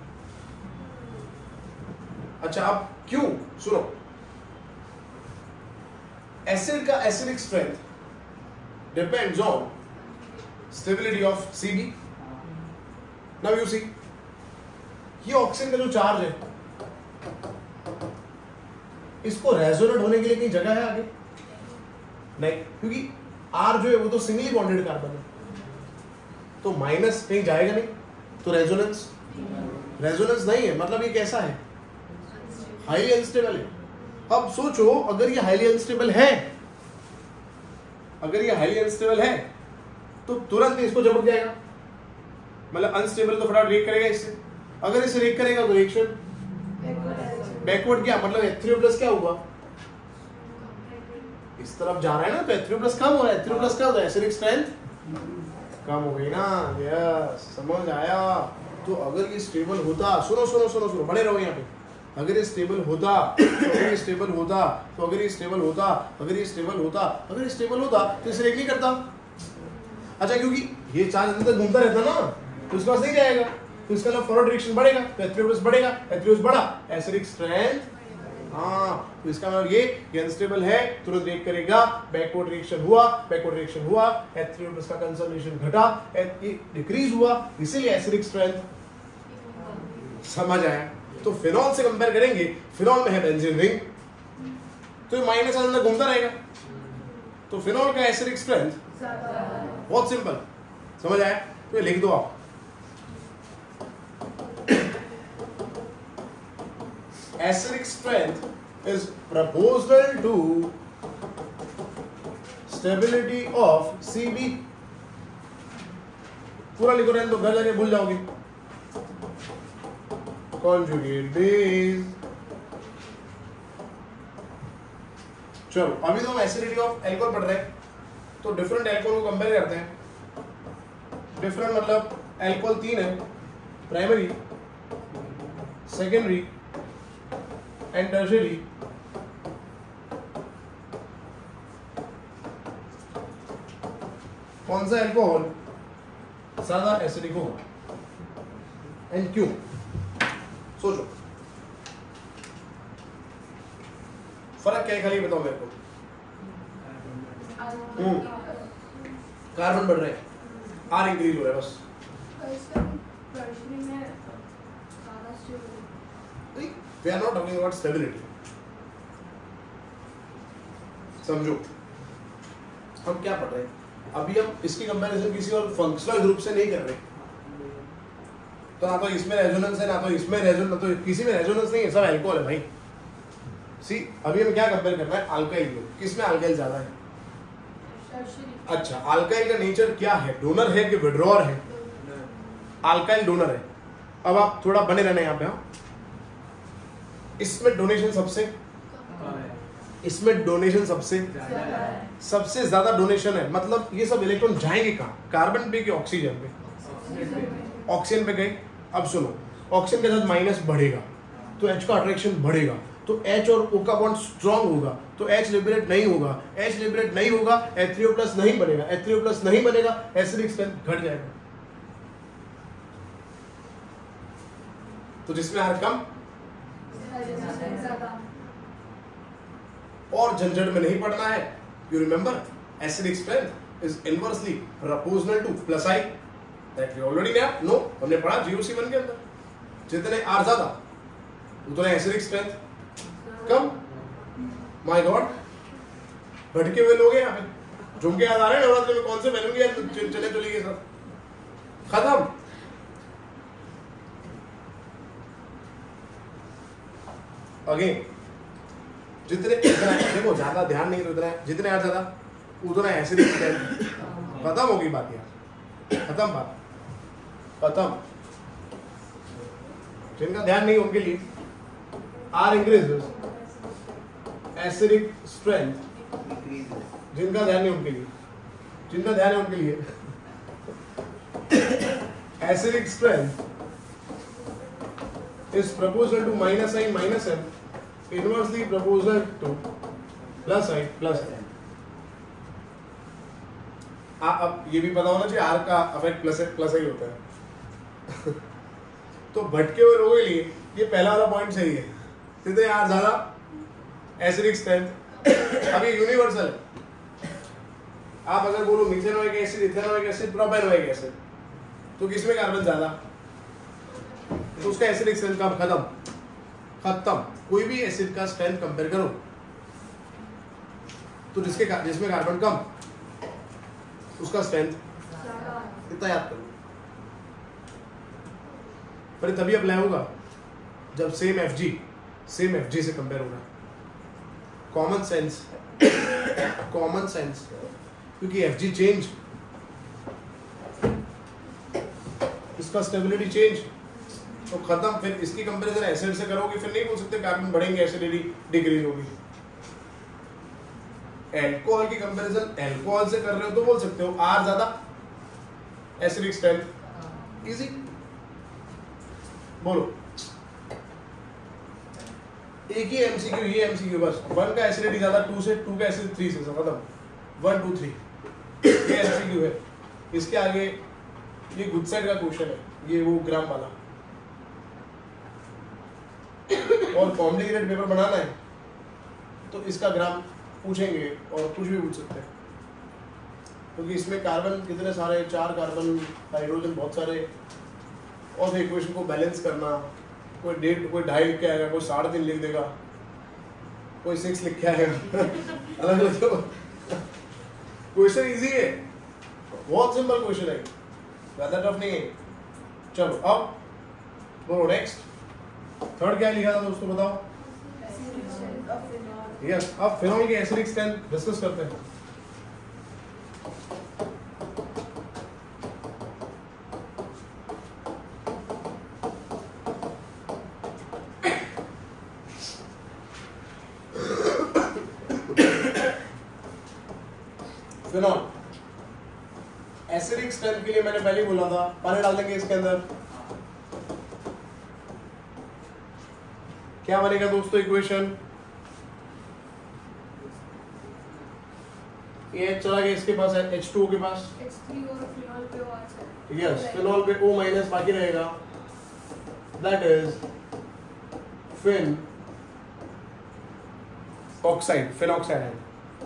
अच्छा, अब क्यों? सुनो, एसिड का acidic strength depends on stability of C B. Now you see, ये ऑक्सीजन का जो चार्ज है, इसको रेजोनेट होने के लिए कहीं जगह है आगे? नहीं, क्योंकि आर जो है वो तो सिंगली बॉन्डेड कार्बन है, तो माइनस कहीं जाएगा नहीं, तो रेजोनेंस रेजोनेंस नहीं है, मतलब ये कैसा है? हाईली अनस्टेबल है। अब सोचो, अगर ये हाईली अनस्टेबल है, अगर ये हाईली अनस्टेबल है तो तुरंत इसको झपक जाएगा, मतलब अनस्टेबल तो फटाफट रिएक्ट करेगा इससे। अगर इसे रिएक्ट करेगा तो रिएक्शन बैकवर्ड, क्या मतलब एच थ्री ओ प्लस क्या हुआ? इस तरफ जा रहा है ना, तो एच थ्री ओ प्लस कम हो रहा है। एच थ्री ओ प्लस क्या होता है? एसिडिक स्ट्रेंथ कम हो गई ना, यस समझ आया। तो अगर ये स्टेबल होता, सुनो सुनो सुनो सुनो बने रहो यहाँ पे, अगर ये स्टेबल होता तो अगर ये स्टेबल होता तो अगर ये स्टेबल होता अगर ये स्टेबल होता अगर ये स्टेबल होता तो इसे नहीं करता। अच्छा क्योंकि ये चार्ज अंदर घूमता रहता ना, तो उसके पास नहीं जाएगा, तो इसका ना फॉरवर्ड डायरेक्शन बढ़ेगा, तो एच थ्री ओ प्लस बढ़ेगा, एच थ्री ओ बढ़ा, एसिडिक स्ट्रेंथ, हाँ तो इसका मतलब ये कि अनस्टेबल है, तुरंत ब्रेक करेगा, बैकवर्ड रिएक्शन हुआ, बैकवर्ड रिएक्शन हुआ, एच थ्री ओ प्लस का कंसंट्रेशन घटा, डिक्रीज हुआ, इसीलिए एसिडिक स्ट्रेंथ। समझ आया? तो फिनॉल से कंपेयर करेंगे, फिनॉल में है बेंजीन रिंग, तो ये माइनस अंदर घूमता रहेगा, तो फिनॉल का एसिडिक स्ट्रेंथ बहुत सिंपल। समझ आया? तो ये लिख दो आप, acidic strength is proportional to stability of C B। पूरा लिखो, रहने तो घर जाके भूल जाओगे। Conjugate base। चलो अभी तो हम एसिडिटी ऑफ एल्कोहल पढ़ रहे हैं, तो डिफरेंट एल्कोहल को कंपेयर करते हैं। डिफरेंट मतलब एल्कोहल तीन है, प्राइमरी, सेकेंडरी एंड टर्शियरी। कौन सा एल्कोहल ज्यादा एसिडिक होगा एंड क्यों? सोचो, फर्क क्या है खाली बताओ मेरे को। कार्बन बढ़ रहे हैं, आर इंक्रीज हो रहा है बस। We are not talking about stability। समझो हम क्या पढ़ रहे हैं अभी, हम इसकी कंपैरिजन किसी और फंक्शनल ग्रुप से नहीं कर रहे, तो ना तो इसमें रेजोनेंस है, ना तो इसमें रेजोनेंस, ना तो किसी में रेजोनेंस नहीं है, सब अल्कोहल है भाई। सी अभी हम क्या कंपेयर करना है, अल्काइल ग्रुप, किसमें अल्काइल ज्यादा है? अच्छा, अल्काइल का नेचर क्या है, डोनर है कि विड्रॉअर है? अल्काइल डोनर है। अब आप थोड़ा बने रहना यहाँ पे, हाँ इसमें डोनेशन सबसे, इसमें डोनेशन सबसे सबसे ज्यादा डोनेशन है, मतलब ये सब इलेक्ट्रॉन जाएंगे कहाँ? कार्बन पे कि ऑक्सीजन पे? ऑक्सीजन पे गए। अब सुनो, ऑक्सीजन के साथ माइनस बढ़ेगा तो H का अट्रैक्शन बढ़ेगा, तो H और O का बॉन्ड स्ट्रॉन्ग होगा, तो H लिबरेट नहीं होगा, H लिबरेट नहीं होगा, एच थ्री ओ प्लस नहीं बनेगा, एच थ्री ओ प्लस नहीं बनेगा, एसिडिक स्ट्रेंथ घट जाएगा। तो जिसमें हर कम और झंझट में नहीं पड़ना है। You remember acidic strength is inversely proportional to plus I, that we already know, no हमने पढ़ा जी ओ सी वन के अंदर। जितने आर ज्यादा उतने एसिडिक स्ट्रेंथ कम। माय गॉड, भटके हुए लोग हैं यहाँ पे, झुमके याद आ रहे हैं नवरात्रि में, कौन से पहनूंगी यार, चले चले गए सब खत्म। अगेन जितने देखो ज्यादा ध्यान नहीं, तो इतना जितने यार ज्यादा उतना एसिडिक स्ट्रेंथ खत्म होगी बात यार, खत्म बात खत्म। जिनका ध्यान नहीं उनके लिए आर इंक्रीजेस, एसिडिक स्ट्रेंथ जिनका ध्यान नहीं उनके लिए, जिनका ध्यान है उनके लिए acidic strength is proportional to minus I minus m, inversely proportional to plus I plus m। आ, अब ये भी पता होना चाहिए आर का अफेक्ट प्लस प्लस ही होता है। तो भटके हुए लोगों के लिए ये पहला वाला पॉइंट सही है, जितने आर ज्यादा एसिडिक स्ट्रेंथ। अभी यूनिवर्सल है, आप अगर बोलो methanoic acid, ethanoic acid, propanoic acid, तो किसमें कार्बन ज्यादा, तो उसका एसिडिक स्ट्रेंथ का खत्म खत्म। कोई भी एसिड का स्ट्रेंथ कंपेयर करो तो जिसके जिसमें कार्बन कम उसका स्ट्रेंथ इतना याद करो। पर तभी अप्लाई होगा जब same F G same F G से कंपेयर होगा। कॉमन सेंस, कॉमन सेंस, क्योंकि एफ जी चेंज, इसका स्टेबिलिटी चेंज, तो खत्म। फिर इसकी कंपैरिजन एसिड से करोगे, फिर नहीं बोल सकते कार्बन बढ़ेंगे एसिडिटी डिक्रीज होगी। एल्कोहल की कंपैरिजन एल्कोहल से कर रहे हो तो बोल सकते हो आर ज्यादा एसिडिक स्ट्रेंथ, इजी। बोलो एक ही एमसीक्यू, ये एमसीक्यू बस। वन का एसिडिटी ज्यादा टू से, टू का एसिडिटी थ्री से, खत्म। वन टू थ्री ये एमसीक्यू है। इसके आगे ये गुडसेट का क्वेश्चन है, ये वो ग्राम वाला। और कॉम्प्लिकेटेड पेपर बनाना है तो इसका ग्राम पूछेंगे और कुछ भी पूछ सकते हैं, क्योंकि तो इसमें कार्बन कितने सारे, चार कार्बन, हाइड्रोजन बहुत सारे, और इक्वेशन को बैलेंस करना। कोई डेट, कोई ढाई लिख के आएगा, कोई साढ़े तीन लिख देगा, कोई सिक्स लिख के आएगा अलग अलग। क्वेश्चन इजी है, बहुत सिंपल क्वेश्चन है, ज्यादा टफ नहीं है। चलो अब बोलो नेक्स्ट। थर्ड क्या लिखा था दोस्तों, बताओ। यस, अब फिनॉल की एसिडिक स्ट्रेंथ डिस्कस करते हैं। फिनॉल एसिडिक स्ट्रेंथ के लिए मैंने पहले ही बोला था, पानी डाल देंगे इसके अंदर, क्या बनेगा दोस्तों इक्वेशन। ये चला गया इसके पास है, एच टू ओ के पास, एच थ्री और फिनॉल पे ओ आ यस, फिनॉल पे O माइनस बाकी रहेगा, that is phenoxide, phenoxide है।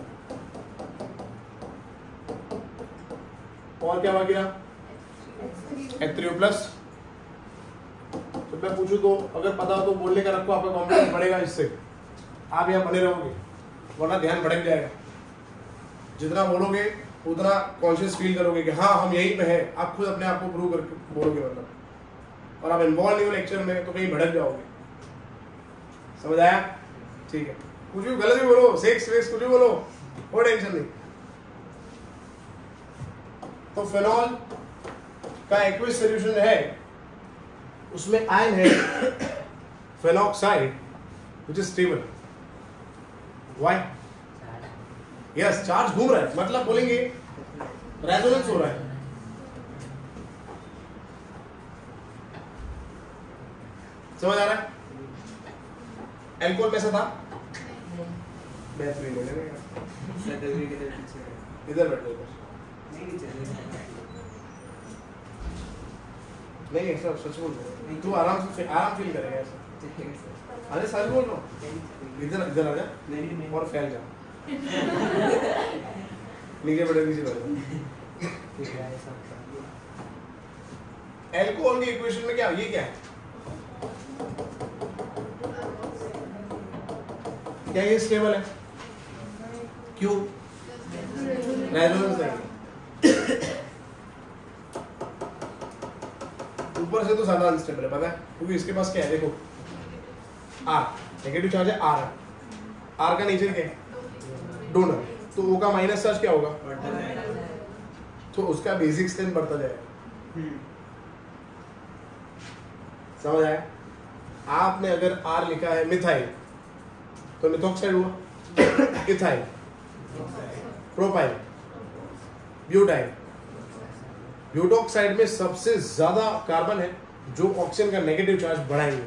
और क्या बाकी रहा, एच थ्री ओ प्लस। तो मैं पूछूं तो अगर पता हो तो बोलने का रखो, आपका कॉन्फिडेंस बढ़ेगा, इससे आप यहाँ बने रहोगे, वरना ध्यान भटक जाएगा। जितना बोलोगे उतना कॉन्शियस फील करोगे कि हाँ हम यहीं पे हैं, आप खुद अपने आप को प्रूव करके बोलोगे मतलब, और आप इन्वॉल्व नहीं हो लेक्चर में तो कहीं भटक जाओगे। समझ आया? ठीक है, कुछ भी गलत भी बोलो, सेक्स वेक्स कुछ भी बोलो, कोई टेंशन नहीं। तो फिनॉल का एक्वियस सॉल्यूशन है, उसमें आयन है phenoxide which is stable. Why? Yes, charge घूम रहा है, मतलब बोलेंगे रेजोनेंस हो रहा है। समझ आ रहा है? एल्कोहल कैसा था? बेहतरीन है, इधर बैठो, इधर नहीं, ऐसा सच बोल रहा हूँ, तू आराम से आराम फील करेगा ऐसा। अरे सच बोल रहा हूँ, इधर इधर आ जा और फैल जा, नीचे बैठो, नीचे बैठो। एल्कोहल की इक्वेशन में क्या, ये क्या है, क्या ये स्टेबल है? क्यों? रेजोनेंस नहीं, ऊपर से तो ज्यादा अनस्टेबल है, पता है, क्योंकि इसके पास क्या है, देखो आर, नेगेटिव चार्ज है आर, आर का नेचर क्या है, डोनर, तो ओ का माइनस चार्ज क्या होगा, तो उसका बेसिक स्ट्रेंथ बढ़ता जाएगा। समझ आया? आपने अगर आर लिखा है मिथाइल तो मिथॉक्साइड हुआ, इथाइल, प्रोपाइल, ब्यूटाइल। ब्यूटॉक्साइड में सबसे ज्यादा कार्बन है जो ऑक्सीजन का नेगेटिव चार्ज बढ़ाएंगे।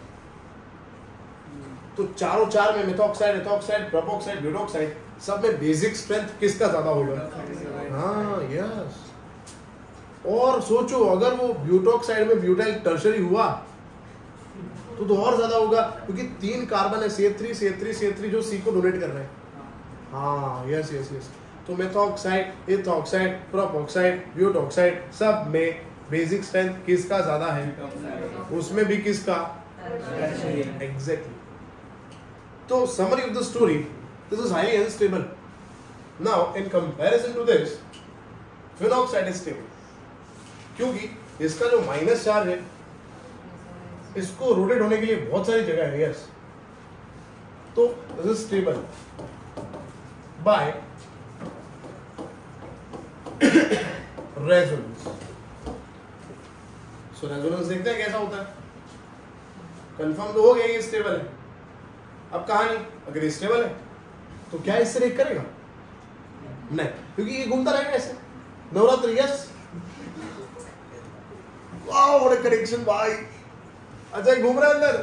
तो चारों चार में मिथॉक्साइड, इथॉक्साइड, प्रोपॉक्साइड, ब्यूटॉक्साइड, सब में बेसिक स्ट्रेंथ किसका ज्यादा होगा? हाँ, यस। और सोचो अगर वो ब्यूटॉक्साइड में ब्यूटाइल टर्शरी हुआ तो तो और ज्यादा होगा, क्योंकि तीन कार्बन है, C H three, C H three, C H three, जो सी को डोनेट कर रहे हैं। हाँ, यस यस यस। तो मेथॉक्साइड, इथॉक्साइड, प्रोपॉक्साइड, ब्यूटॉक्साइड, सब में बेसिक स्ट्रेंथ किसका ज्यादा है? उसमें भी किसका? एग्जैक्टली। तो summary of the story, this is highly unstable. Now in comparison to this, phenoxide is stable, क्योंकि इसका जो माइनस चार्ज है इसको रोटेट होने के लिए बहुत सारी जगह है। यस, तो this is stable by resonance. So resonance देखते हैं कैसा होता है। कंफर्म तो हो गया ये स्टेबल है। अब कहानी, अगर ये स्टेबल है तो क्या इससे ब्रेक करेगा? नहीं, क्योंकि ये घूमता रहेगा ऐसे। नवरात्र, यस वाह व्हाट अ कनेक्शन भाई। अच्छा घूम रहा है अंदर,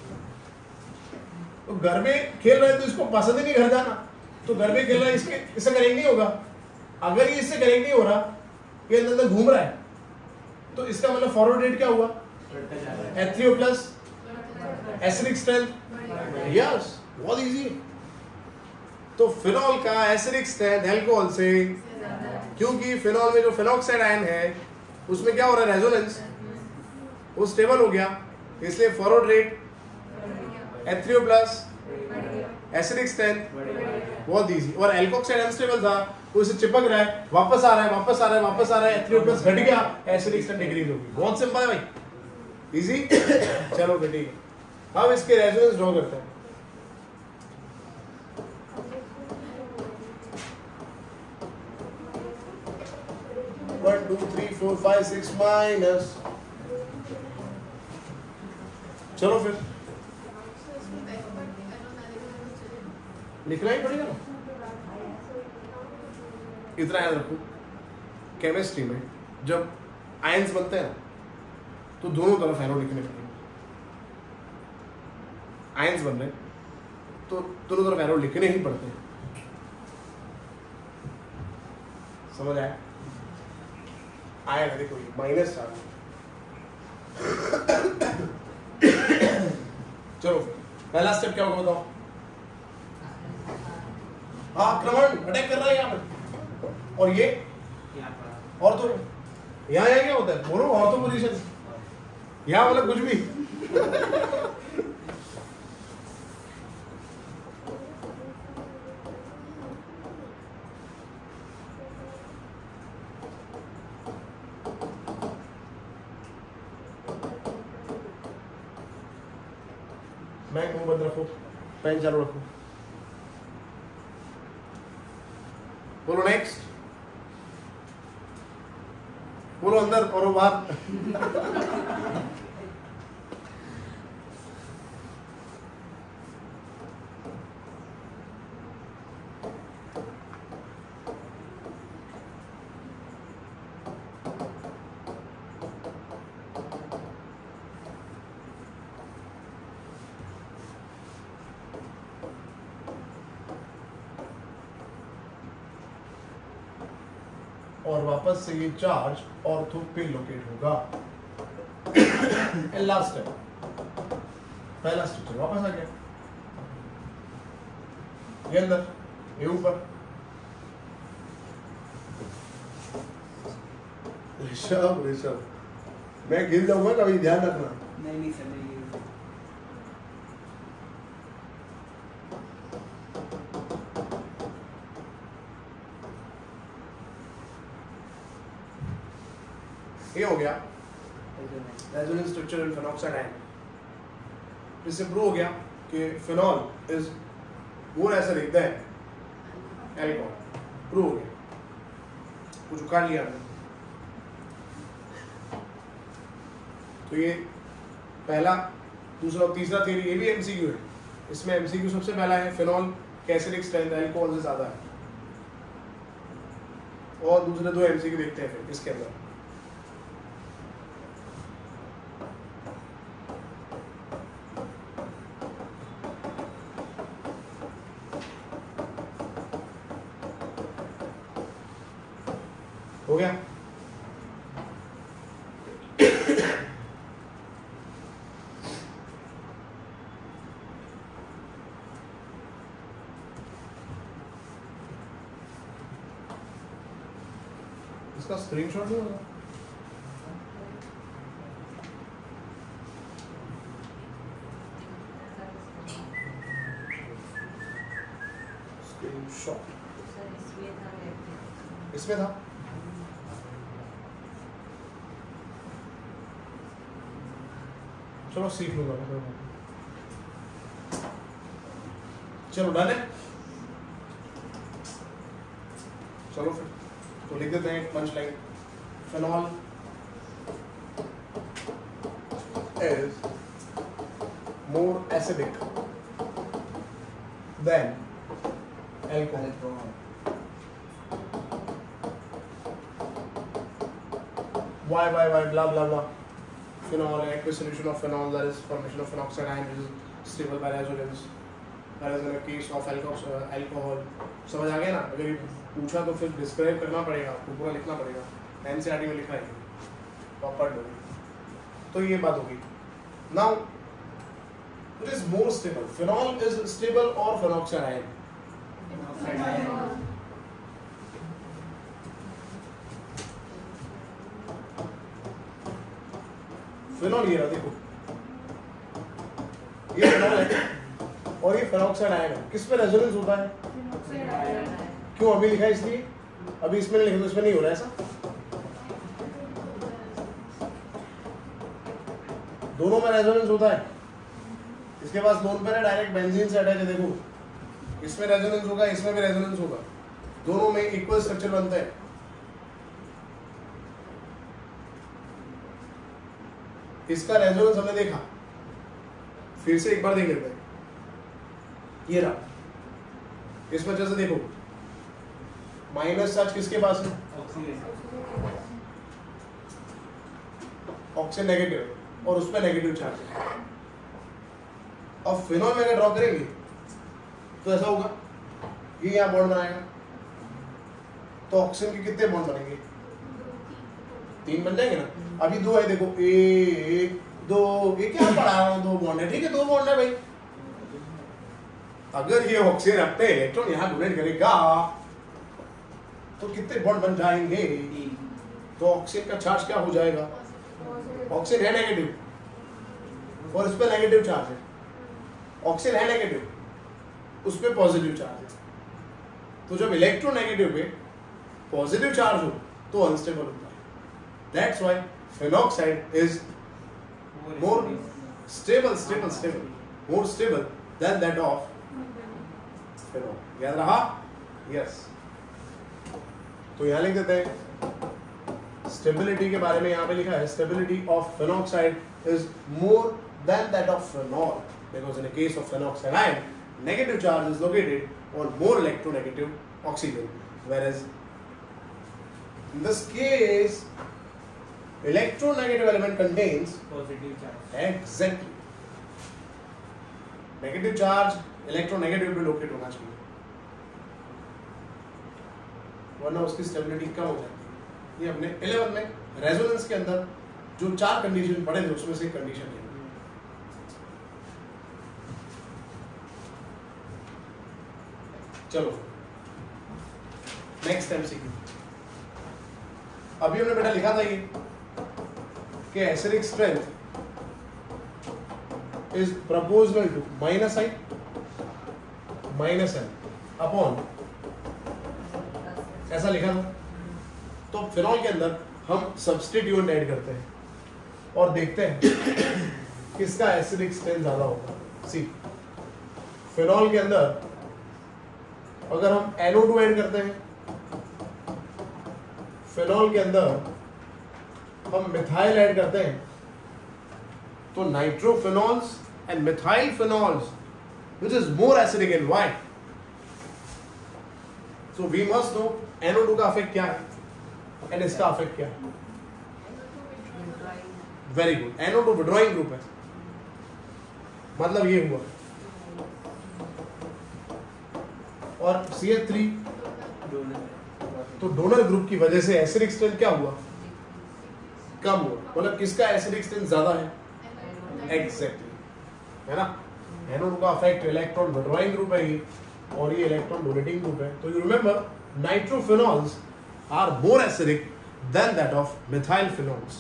तो घर में खेल रहे हैं तो इसको पसंद ही नहीं घर जाना, तो घर में खेल रहा है, इसके इससे कनेक्ट नहीं होगा। अगर ये इससे कनेक्ट नहीं हो रहा, ये अंदर अंदर घूम रहा है, तो इसका मतलब फॉरवर्ड रेट क्या हुआ? H three O plus acidic strength. Yes, बहुत इजी। तो फिनॉल का एसिडिक स्ट्रेंथ अल्कोहल से, क्योंकि फिनॉल में जो फिनॉक्साइड आयन है उसमें क्या हो रहा है? रेजोनेंस, वो स्टेबल हो गया, इसलिए forward rate H three O plus acidic strength, बहुत इजी। और एल्कोक्साइड अनस्टेबल था, वो इसे चिपक रहा है, वापस आ रहा है, वापस आ रहा है, वापस आ रहा है, एच थ्री ओ प्लस घट गया, एसिडिक स्ट्रेंथ डिक्रीज होगी। बहुत सिंपल है भाई, इजी। चलो ठीक है, अब इसके रेजोनेंस ड्रॉ करते हैं। One two three four five six minus, चलो फिर लिखना ही पड़ेगा ना। इतना याद रखो, केमिस्ट्री में जब आयंस बनते हैं ना, तो दोनों तरफ एरो लिखने पड़ेंगे। आयंस बन रहे तो दोनों तरफ एरो लिखने ही पड़ते हैं। समझ आया? आएगा, देखो ये माइनस चार। चलो पहला स्टेप क्या होगा बताओ? हाँ, आक्रमण अटैक कर रहा है यहाँ पे, और ये और तो यहाँ यहाँ क्या होता है? बोलो, और तो पोजीशन यहाँ मतलब कुछ भी। मैं मुंह बंद रखो, पेन चालू रखो। बोलो नेक्स्ट, बोलो अंदर और बाहर। और वापस से ये चार्ज ऑर्थो पे लोकेट होगा। लास्ट स्टेप, पहला स्ट्रक्चर वापस आ गया, ये अंदर, ये ऊपर। ऋषभ ऋषभ मैं गिर जाऊंगा कभी, ध्यान रखना। नहीं नहीं सर, नहीं। ये हो गया resonance structure in phenoxide ion. इससे प्रूव हो गया कि phenol is more acidic than alcohol. Prove हो गया, कुछ उखाड़ लिया हमने। तो ये पहला, दूसरा और तीसरा थ्योरी, ये भी एमसीक्यू है। इसमें एमसीक्यू सबसे पहला है फिनॉल का एसिडिक स्ट्रेंथ अल्कोहल से ज्यादा है, और दूसरे दो एमसीक्यू देखते हैं फिर इसके अंदर। हो गया? इसका स्क्रीनशॉट नहीं होगा? स्क्रीनशॉट इसमें था। चलो सीख लूंगा। चलो डन है। चलो फिर तो लिख देते हैं punch line. Phenol is more acidic than alcohol. Why, why, why, blah, blah, blah. phenol, aqueous solution of phenol, that is formation of phenoxide ion which is stable by resonance. That is in the case of alcohol. alcohol. समझ आ गया ना? अगर ये पूछा तो फिर describe करना पड़ेगा, आपको पूरा लिखना पड़ेगा. एनसीईआरटी में लिखा है, प्रॉपर लो. तो ये बात होगी. Now, it is more stable. Phenol is stable or phenoxide ion? Phenoxide ion. Phenol ये रहा, देखो ये फिनॉल है और ये फेनॉक्साइड आयन है. किस पे रेजोनेंस होता है? क्यों अभी लिखा है इसलिए? अभी इसमें नहीं लिखा तो इसमें नहीं हो रहा है ऐसा. दोनों में रेजोनेंस होता है. इसके पास लोन पेयर है, डायरेक्ट बेंजीन से अटैच है. देखो इसमें रेजोनेंस होगा, इसमें भी रेजोनेंस होगा. दोनों में इक्वल स्ट्रक्चर बनता है. इसका रेजोनेंस हमने देखा, फिर से एक बार देख लेते हैं. ये रहा, इस वजह से देखो माइनस चार्ज किसके पास है? ऑक्सीजन नेगेटिव और उसमें नेगेटिव चार्ज है. अब फिनॉल में अगर ड्रॉ करेंगे तो ऐसा होगा, ये यहाँ बॉन्ड बनाएगा तो ऑक्सीजन के कितने बॉन्ड बनेंगे? तीन बन जाएंगे ना. अभी दो है, देखो एक दो, ये क्या पढ़ा रहा हूँ, दो बॉन्ड है. ठीक है, दो बॉन्ड है भाई. अगर ये ऑक्सीजन अपने इलेक्ट्रॉन यहाँ डोनेट करेगा तो कितने बॉन्ड बन जाएंगे? तो ऑक्सीजन का चार्ज क्या हो जाएगा? ऑक्सीजन है नेगेटिव और इस पे नेगेटिव चार्ज है. ऑक्सीजन है नेगेटिव, उस पे पॉजिटिव चार्ज है. तो जब इलेक्ट्रोनेगेटिव पे पॉजिटिव चार्ज हो तो अनस्टेबल होता है. That's why phenoxide is more stable, stable, stable, more stable than that of phenol. याद रहा? Yes. तो यहाँ लिख देते हैं स्टेबिलिटी के बारे में. यहाँ पे लिखा है stability of phenoxide is more than that of phenol because in the case of phenoxide ion, negative charge is located on more electronegative oxygen, whereas in this case electronegative element contains positive charge. Exactly. Negative charge electronegative पे locate होना चाहिए, वरना उसकी stability कम हो जाती है. ये अपने इलेवन में रेजोनेंस के अंदर जो चार कंडीशन पढ़े थे उसमें से एक कंडीशन है. चलो नेक्स्ट एमसीक्यू. अभी हमने बेटा लिखा था ये कि acidic strength is proportional to minus I minus N upon, ऐसा लिखा था. तो फिनॉल के अंदर हम सब्स्टिट्यूएंट ऐड करते हैं और देखते हैं किसका एसिडिक स्ट्रेंथ ज्यादा होगा. सी फिनॉल के अंदर अगर हम एन ओ टू ऐड करते हैं, फिनॉल के अंदर हम मिथाइल ऐड करते हैं, तो nitrophenols and methyl phenols which is more acidic and why? So we must know N O two का अफेक्ट क्या है एंड इसका अफेक्ट क्या है. Very good. N O two withdrawing group है, मतलब ये हुआ. और सी एच थ्री तो डोनर ग्रुप की वजह से एसिडिक स्ट्रेंथ क्या हुआ? कम हुआ. मतलब किसका एसिडिक स्ट्रेंथ ज्यादा है? एग्जैक्टली, है ना. N O टू का अफेक्ट इलेक्ट्रॉन विड्रॉइंग ग्रुप है ये, और ये इलेक्ट्रॉन डोनेटिंग ग्रुप है. तो you remember nitrophenols are more acidic than that of methyl phenols.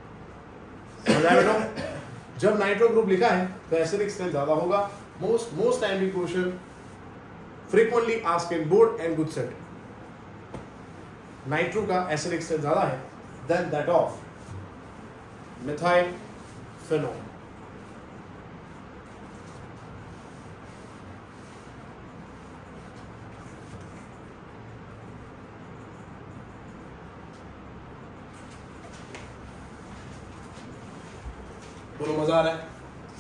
जब नाइट्रो ग्रुप लिखा है तो एसिडिक स्ट्रेंथ ज्यादा होगा. Most most timely question frequently asked in board and good set. Nitro का एसिडिक स्ट्रेंथ ज्यादा है than that of methyl phenol. बोलो मजा आ रहा है?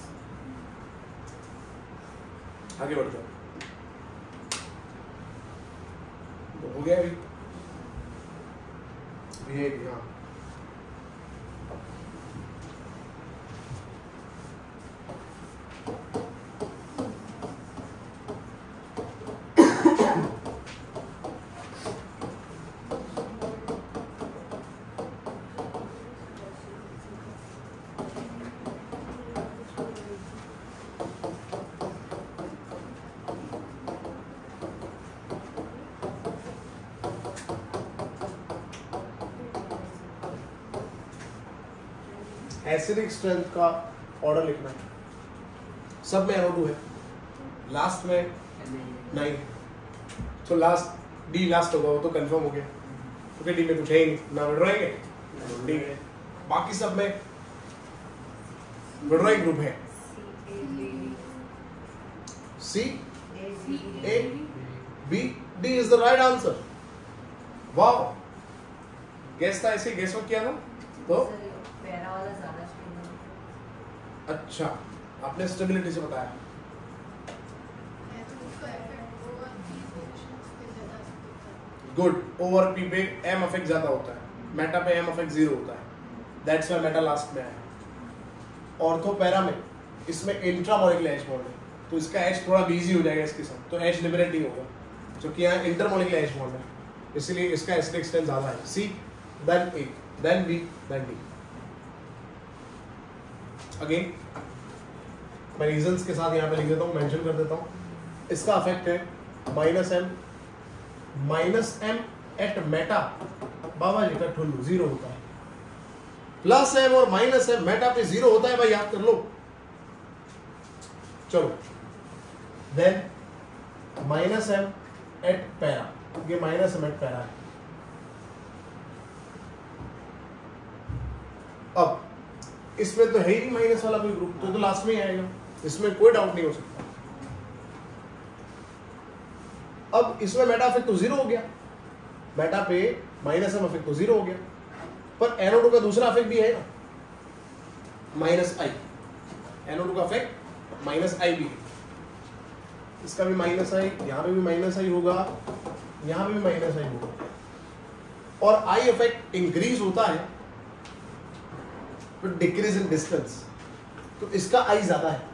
आगे बढ़ जाओ. तो हो गया अभी ये. हाँ एसिडिक स्ट्रेंथ का ऑर्डर लिखना है। सब में एन ओ टू है, लास्ट में नहीं, तो लास्ट डी लास्ट होगा, वो तो कंफर्म हो गया क्योंकि डी में कुछ है ही नहीं, ना विड्रॉइंग है डी है। बाकी सब में विड्रॉइंग ग्रुप है C A B D is the right answer. Wow, guess था, ऐसे गैस किया था तो पैरा वाला ज्यादा स्ट्रेन। अच्छा, आपने स्टेबिलिटी से बताया। गुड, ओवर पी पे एम अफेक्ट ज्यादा होता है, मेटा पे एम अफेक्ट जीरो होता है, दैट्स व्हाई मेटा लास्ट में आया। ऑर्थो पैरा में इसमें इंट्रामोलिकुलर एच बॉन्ड है, तो इसका एच थोड़ा बिजी हो जाएगा इसके साथ, तो एच लिबरेट नहीं होगा, क्योंकि यहाँ इंटरमोलिकुलर एच बॉन्ड है, इसलिए इसका एसिडिक स्ट्रेंथ ज्यादा है। C, then A, then B, then D. Again मैं रीजंस के साथ यहाँ पे लिख देता हूँ, मेंशन कर देता हूँ। इसका अफेक्ट है minus M, minus M at meta, बाबा जी का ठुल्लू जीरो होता है, प्लस एम और माइनस एम मेटा पे जीरो होता है भाई, याद कर लो। चलो, then minus M at para, ये माइनस एम एट पैरा है। अब इसमें तो है ही नहीं माइनस वाला कोई ग्रुप, तो, तो लास्ट में ही आएगा, इसमें कोई डाउट नहीं हो सकता। अब इसमें मेटा अफेक्ट तो जीरो हो गया, मेटा पे माइनस एम अफेक्ट तो जीरो हो गया, पर एन ओ टू का दूसरा अफेक्ट भी है ना, minus I, N O two का अफेक्ट माइनस आई भी है, इसका भी माइनस आई, यहां पे भी माइनस आई होगा, यहां पे भी माइनस आई होगा, और आई अफेक्ट इंक्रीज होता है तो डिक्रीज इन डिस्टेंस, तो इसका आई ज्यादा है,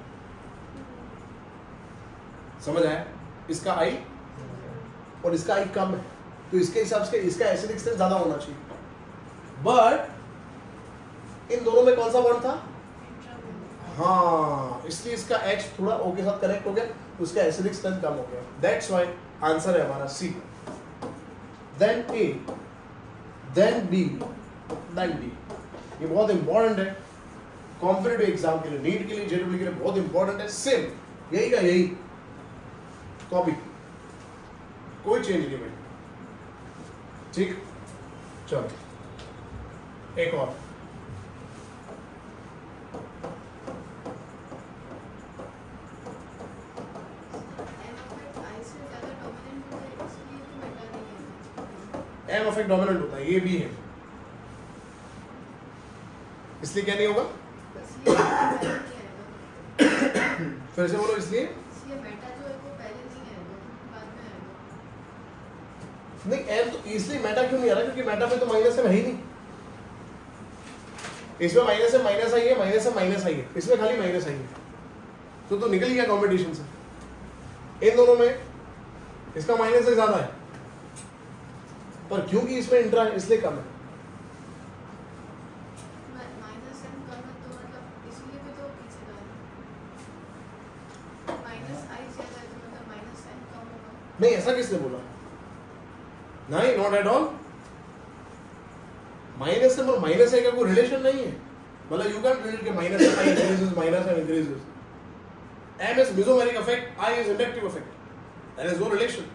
समझ आया? इसका आई और इसका आई कम है, तो इसके हिसाब से इसका एसिडिक स्ट्रेंथ ज्यादा होना चाहिए। बट इन दोनों में कौन सा बॉन्ड था? हाँ, इसलिए इसका H थोड़ा O के साथ कनेक्ट हो गया, तो उसका एसिडिक स्ट्रेंथ कम हो गया, दैट्स व्हाई आंसर है हमारा सी। Then A, then B, then D। ये बहुत इंपॉर्टेंट है कॉम्पिटिटिव एग्जाम के लिए, नीट के लिए, जेडब्ल्यू के लिए बहुत इंपॉर्टेंट है। सेम यही का यही कॉपी, कोई चेंज नहीं भाई, ठीक। चलो एक और, एम अफेक्ट डोमिनेंट होता है, ये भी है, इसलिए क्या नहीं होगा? फिर से बोलो, इसलिए नहीं, एम तो इसलिए मेटा क्यों नहीं आ रहा? क्योंकि मेटा पे तो माइनस एम है ही नहीं, इसमें माइनस एम माइनस आई है, माइनस एम माइनस आई है, इसमें खाली माइनस आई है, तो तो निकल गया कॉम्पिटिशन से। इन दोनों में इसका माइनस से ज्यादा है, पर क्योंकि इसमें इंट्रा है इसलिए कम है। नहीं, ऐसा किसने बोला? नहीं, not at all. Minus M और माइनस आई का कोई रिलेशन नहीं है, मतलब यू कैन रिलेट के minus I increases, minus M increases. M is mesomeric effect, I is inductive effect, there is no relation.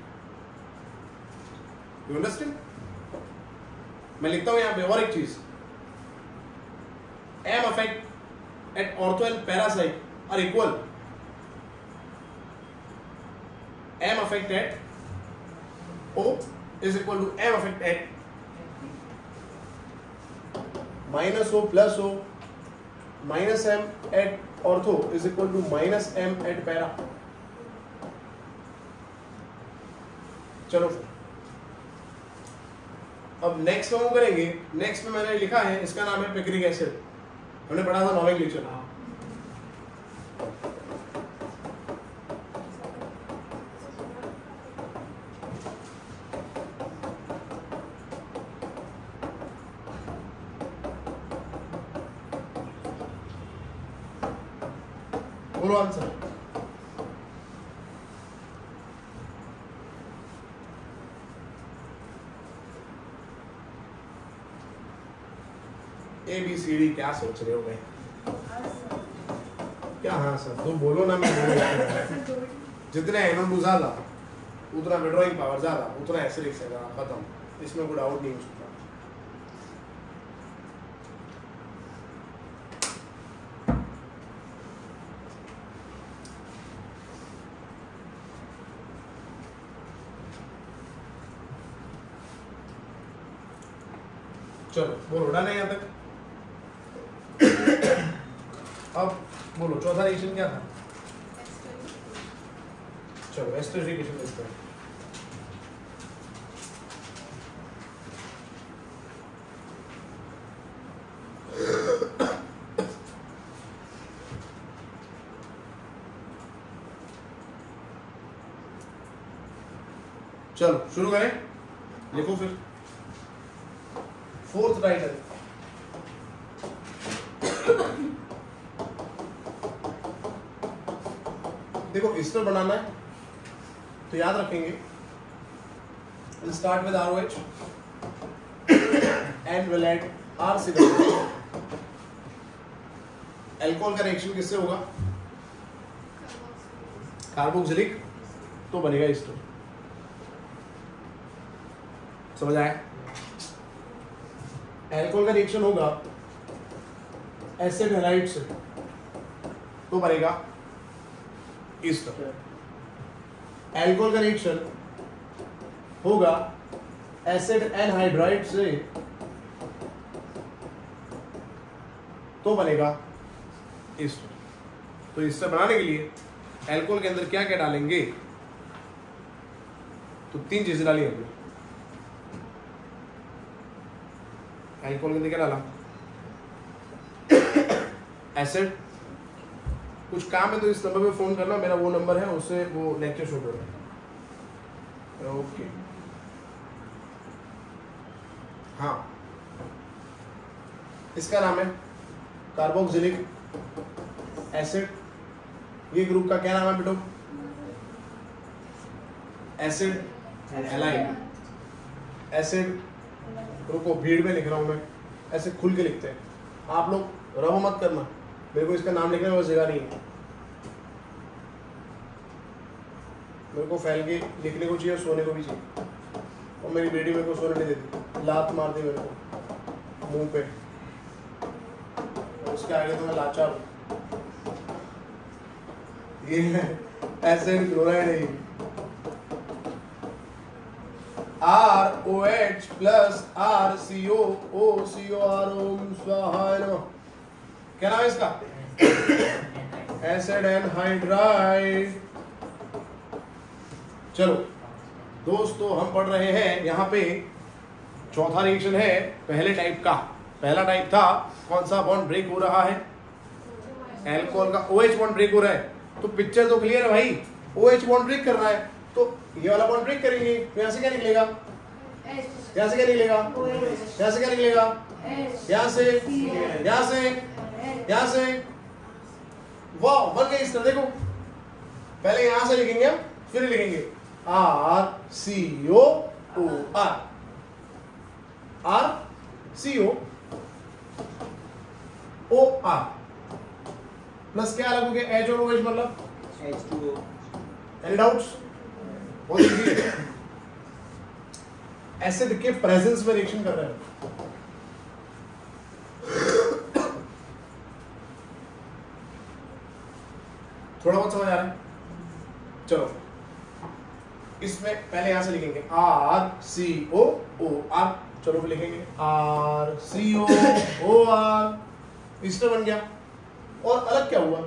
You understand? मैं लिखता हूं यहां पे और एक चीज, M effect at ortho and parasite are equal, M effect at O is equal to M effect at minus O plus O minus M at ortho is equal to minus M at para। चलो अब next में वो करेंगे। Next में मैंने लिखा है, इसका नाम है पिक्रिक एसिड, हमने पढ़ा था नोमेनक्लेचर। बोलो answer. A B C D क्या सोच रहे हो भाई? क्या हाँ सर? तुम बोलो ना, मैं बोलूँ। जितने एनोड ज्यादा उतना विड्रॉइंग पावर ज्यादा, उतना एसिडिक से ज्यादा, खत्म। इसमें कोई डाउट नहीं हो सकता। चलो बोलो, डन है यहाँ तक? अब बोलो चौथा रिएक्शन क्या था? चलो एस्टरीफिकेशन देखते हैं। चलो शुरू करें, लिखो फिर फोर्थ टाइटल। देखो ईस्टर बनाना है तो याद रखेंगे, we'll start with R O H and we'll add R C W। Alcohol का रिएक्शन किससे होगा? कार्बोक्सिलिक, तो बनेगा ईस्टर। समझ आया? एल्कोहल का रिएक्शन होगा एसिड हैलाइड से, तो बनेगा ईस्टर। एल्कोहल का रिएक्शन होगा एसिड एनहाइड्राइड से, तो बनेगा ईस्टर। तो ईस्टर बनाने के लिए एल्कोहल के अंदर क्या क्या डालेंगे? तो तीन चीजें डाली हमने। एल्कोहल के अंदर क्या डाला? एसिड। कुछ काम है तो इस नंबर पे फोन करना, मेरा वो नंबर है, उससे वो लेक्चर शूट हो रहा है। ओके हाँ, इसका नाम है कार्बोक्सिलिक एसिड। ये ग्रुप का क्या नाम है बेटो? Acid halide. एसिड ग्रुप को भीड़ में लिख रहा हूं मैं, ऐसे खुल के लिखते हैं। आप लोग रहो मत करना, मेरे को इसका नाम लिखने में जगह नहीं है। मेरे को फैल के लिखने को चाहिए और सोने को भी चाहिए, और मेरी बेटी मेरे को सोने नहीं देती, लात मार दी मेरे को मुंह पे, और उसके आगे तो मैं लाचार हूँ। ये एसिड क्लोराइड है, R O H plus R C O, O C O R ओम स्वाहा नमः। क्या नाम है इसका? Acid anhydride. चलो दोस्तों, हम पढ़ रहे हैं यहाँ पे चौथा रिएक्शन है पहले टाइप का। पहला टाइप था कौन सा? बॉन्ड ब्रेक हो रहा है, एल्कोहल का OH बॉन्ड ब्रेक हो रहा है। तो पिक्चर तो क्लियर है भाई, OH बॉन्ड ब्रेक कर रहा है, तो ये वाला बॉन्ड ब्रेक करेंगे, तो यहाँ से क्या निकलेगा? यहाँ से क्या निकलेगा? यहाँ से क्या निकलेगा? यहाँ से, यहाँ से, यहाँ से। वाह, बन गई ईस्टर। देखो पहले यहाँ से लिखेंगे, फिर लिखेंगे R C O O R, R C O O R plus क्या अलग हो गया? एच और OH मतलब H two O. Any doubts? बहुत इजी है। एसिड के प्रेजेंस में रिएक्शन कर रहे हैं। थोड़ा बहुत समझ आ रहा है? चलो इसमें पहले यहां से लिखेंगे R C O O are. चलो फिर लिखेंगे R C O O R. Ester बन गया। और अलग क्या हुआ?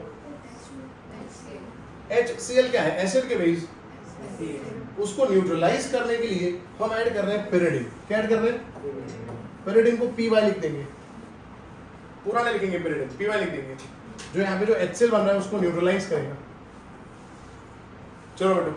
एच सी एल क्या है? एसिड के बेस। उसको न्यूट्रलाइज करने के लिए हम ऐड कर रहे हैं पेरिडिन। क्या ऐड कर रहे हैं? पेरिडिन को पी वाई लिख देंगे, पूरा नहीं लिखेंगे, पेरिडिन पी वाई लिख देंगे। जो यहाँ पे जो एच सी एल बन रहा है उसको न्यूट्रलाइज करेगा। चलो बेटो,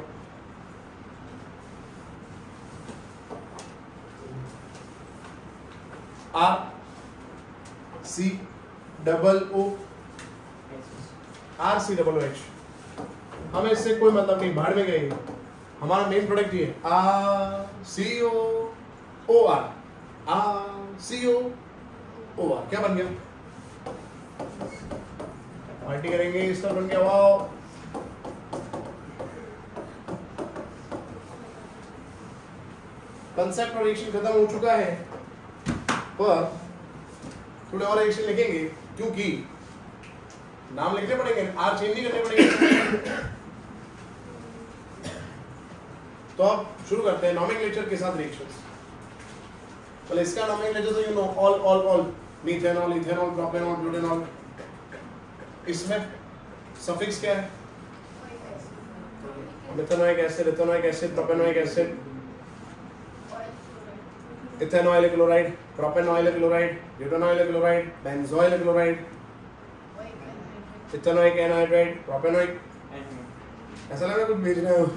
R C double O, R C double O H. हमें इससे कोई मतलब नहीं, बाहर में गए। हमारा मेन प्रोडक्ट ये है R C O O R, R C O O R. क्या बन गया? पार्टी करेंगे, इस तरह बन गया। वाओ, कंसेप्ट और एक्शन खत्म हो चुका है, पर थोड़े और एक्शन लिखेंगे क्योंकि नाम लिखने पड़ेंगे, आर चेंज नहीं करने पड़ेंगे। तो अब शुरू करते हैं नॉमेनक्लेचर के साथ रिएक्शंस। पहले इसका नॉमेनक्लेचर तो you know, all all all, methanol, ethanol, propanol, butanol. इसमें सफिक्स क्या है? Methanoic acid, ethanoic acid, propanoic acid, ethanoyl chloride, propanoyl chloride, butanoyl chloride, benzoyl chloride, ethanoic anhydride, propanoic. ऐसा लग रहा है कुछ भेज रहे हो।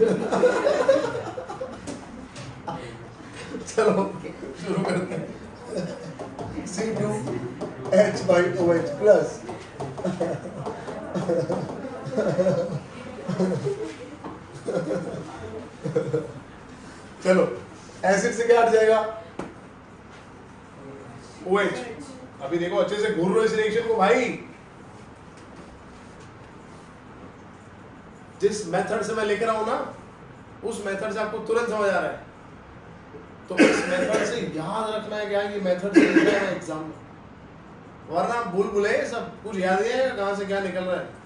चलो शुरू करते हैं। C two H by O H plus. चलो एसिड से क्या हट जाएगा? O H. अभी देखो अच्छे से घूर लो इस रिएक्शन को भाई। जिस मेथड से मैं लिख रहा हूं ना, उस मेथड से आपको तुरंत समझ आ रहा है, तो इस मेथड से याद रखना है क्या ये मेथड से लिखना है एग्जाम में, वरना भूल भुले सब कुछ याद नहीं है कहां से क्या निकल रहा है।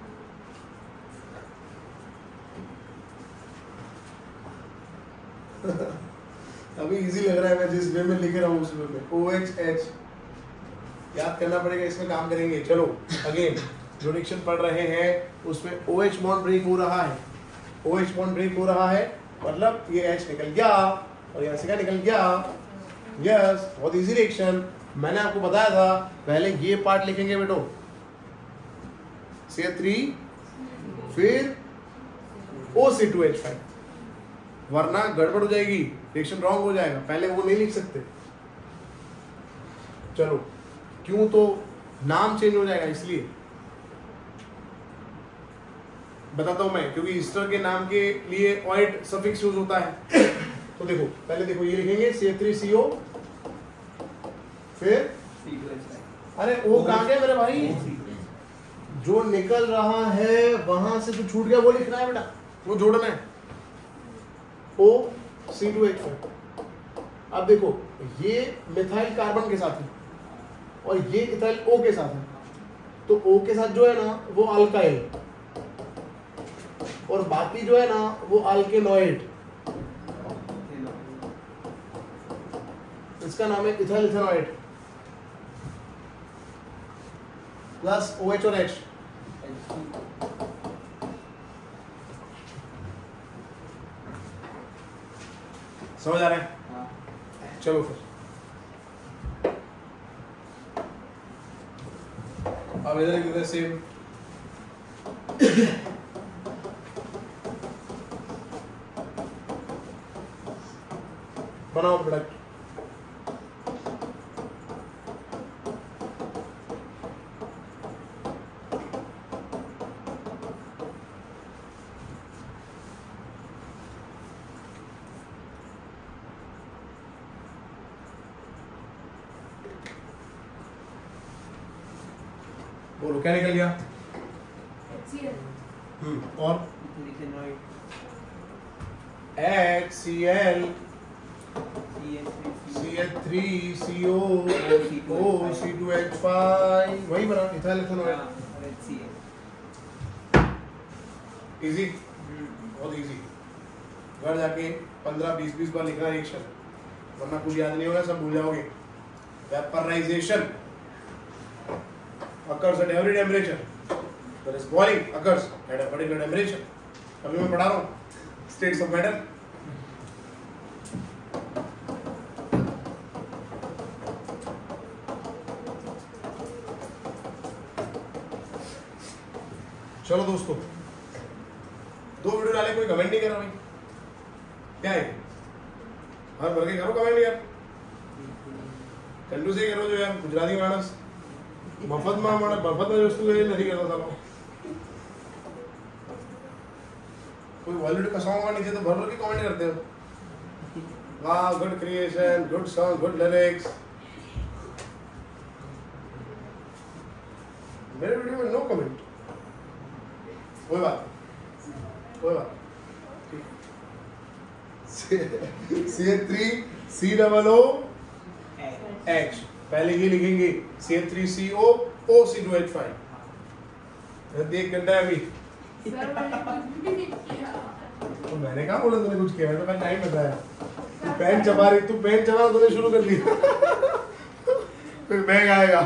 अभी इजी लग रहा है, मैं जिस वे में लिख रहा हूँ उस वे में। ओ एच एच याद करना पड़ेगा, इसमें काम करेंगे। चलो अगेन जो रिएक्शन पढ़ रहे हैं उसमें OH बॉन्ड ब्रेक हो रहा है। OH बॉन्ड ब्रेक हो रहा है मतलब ये H निकल गया और यहाँ से क्या निकल गया? यस, बहुत इजी रिएक्शन। मैंने आपको बताया था पहले ये पार्ट लिखेंगे बेटो, सी एच थ्री फिर O C two H five, वरना गड़बड़ हो जाएगी, रिएक्शन रॉन्ग हो जाएगा। पहले वो नहीं लिख सकते। चलो क्यों? तो नाम चेंज हो जाएगा, इसलिए बताता हूं मैं, क्योंकि ईस्टर के नाम के लिए ऑइड सफिक्स यूज होता है। तो देखो पहले देखो ये लिखेंगे सी एच थ्री सी ओ, फिर अरे ओ कहां गया मेरे भाई? जो निकल रहा है वहां से जो छूट गया वो लिखना है बेटा, वो जोड़ना है। O C two H five. अब देखो ये मिथाइल कार्बन के साथ है और ये इथाइल O के साथ है, तो O के साथ जो है ना वो अल्काइल और बाकी जो है ना वो अल्केनॉइड। इसका नाम है इथाइल इथेनॉइड प्लस OH और H। समझ आ रहा है? हाँ। चलो फिर अब इधर इधर सेम बनाओ प्रोडक्ट। बोलो क्या निकल गया? हम्म और H C L C H three C O O C two H five, वही बना इथाइल इथेनॉइड। इजी, बहुत इजी। घर जाके पंद्रह बीस बीस बार लिखना रिएक्शन, वरना कुछ याद नहीं होगा, सब भूल जाओगे। Vaporization occurs at every temperature, whereas boiling occurs at a particular temperature. अभी मैं पढ़ा रहा हूँ states of matter। चलो दोस्तों, दो वीडियो डाले, कोई कमेंट नहीं कर रहा भाई, क्या है? हर भर के करो कमेंट यार, कंटू से करो जो यार गुजराती मानस मफत में हमारा मफत में वस्तु नहीं करता था। कोई बॉलीवुड का सॉन्ग नीचे तो भर भर के कमेंट करते हो, वाह good creation, good song, good lyrics. मेरे वीडियो में नो कमेंट, कोई बात कोई बात C H three C double O H, पहले ये लिखेंगे C H three C O O C two H five. देख घंटा है अभी तो मैंने कहा बोला तूने कुछ किया, तो मैं टाइम बताया। तू पेन चबा रही, तू पेन चबाना तूने शुरू कर दिया फिर बैग आएगा।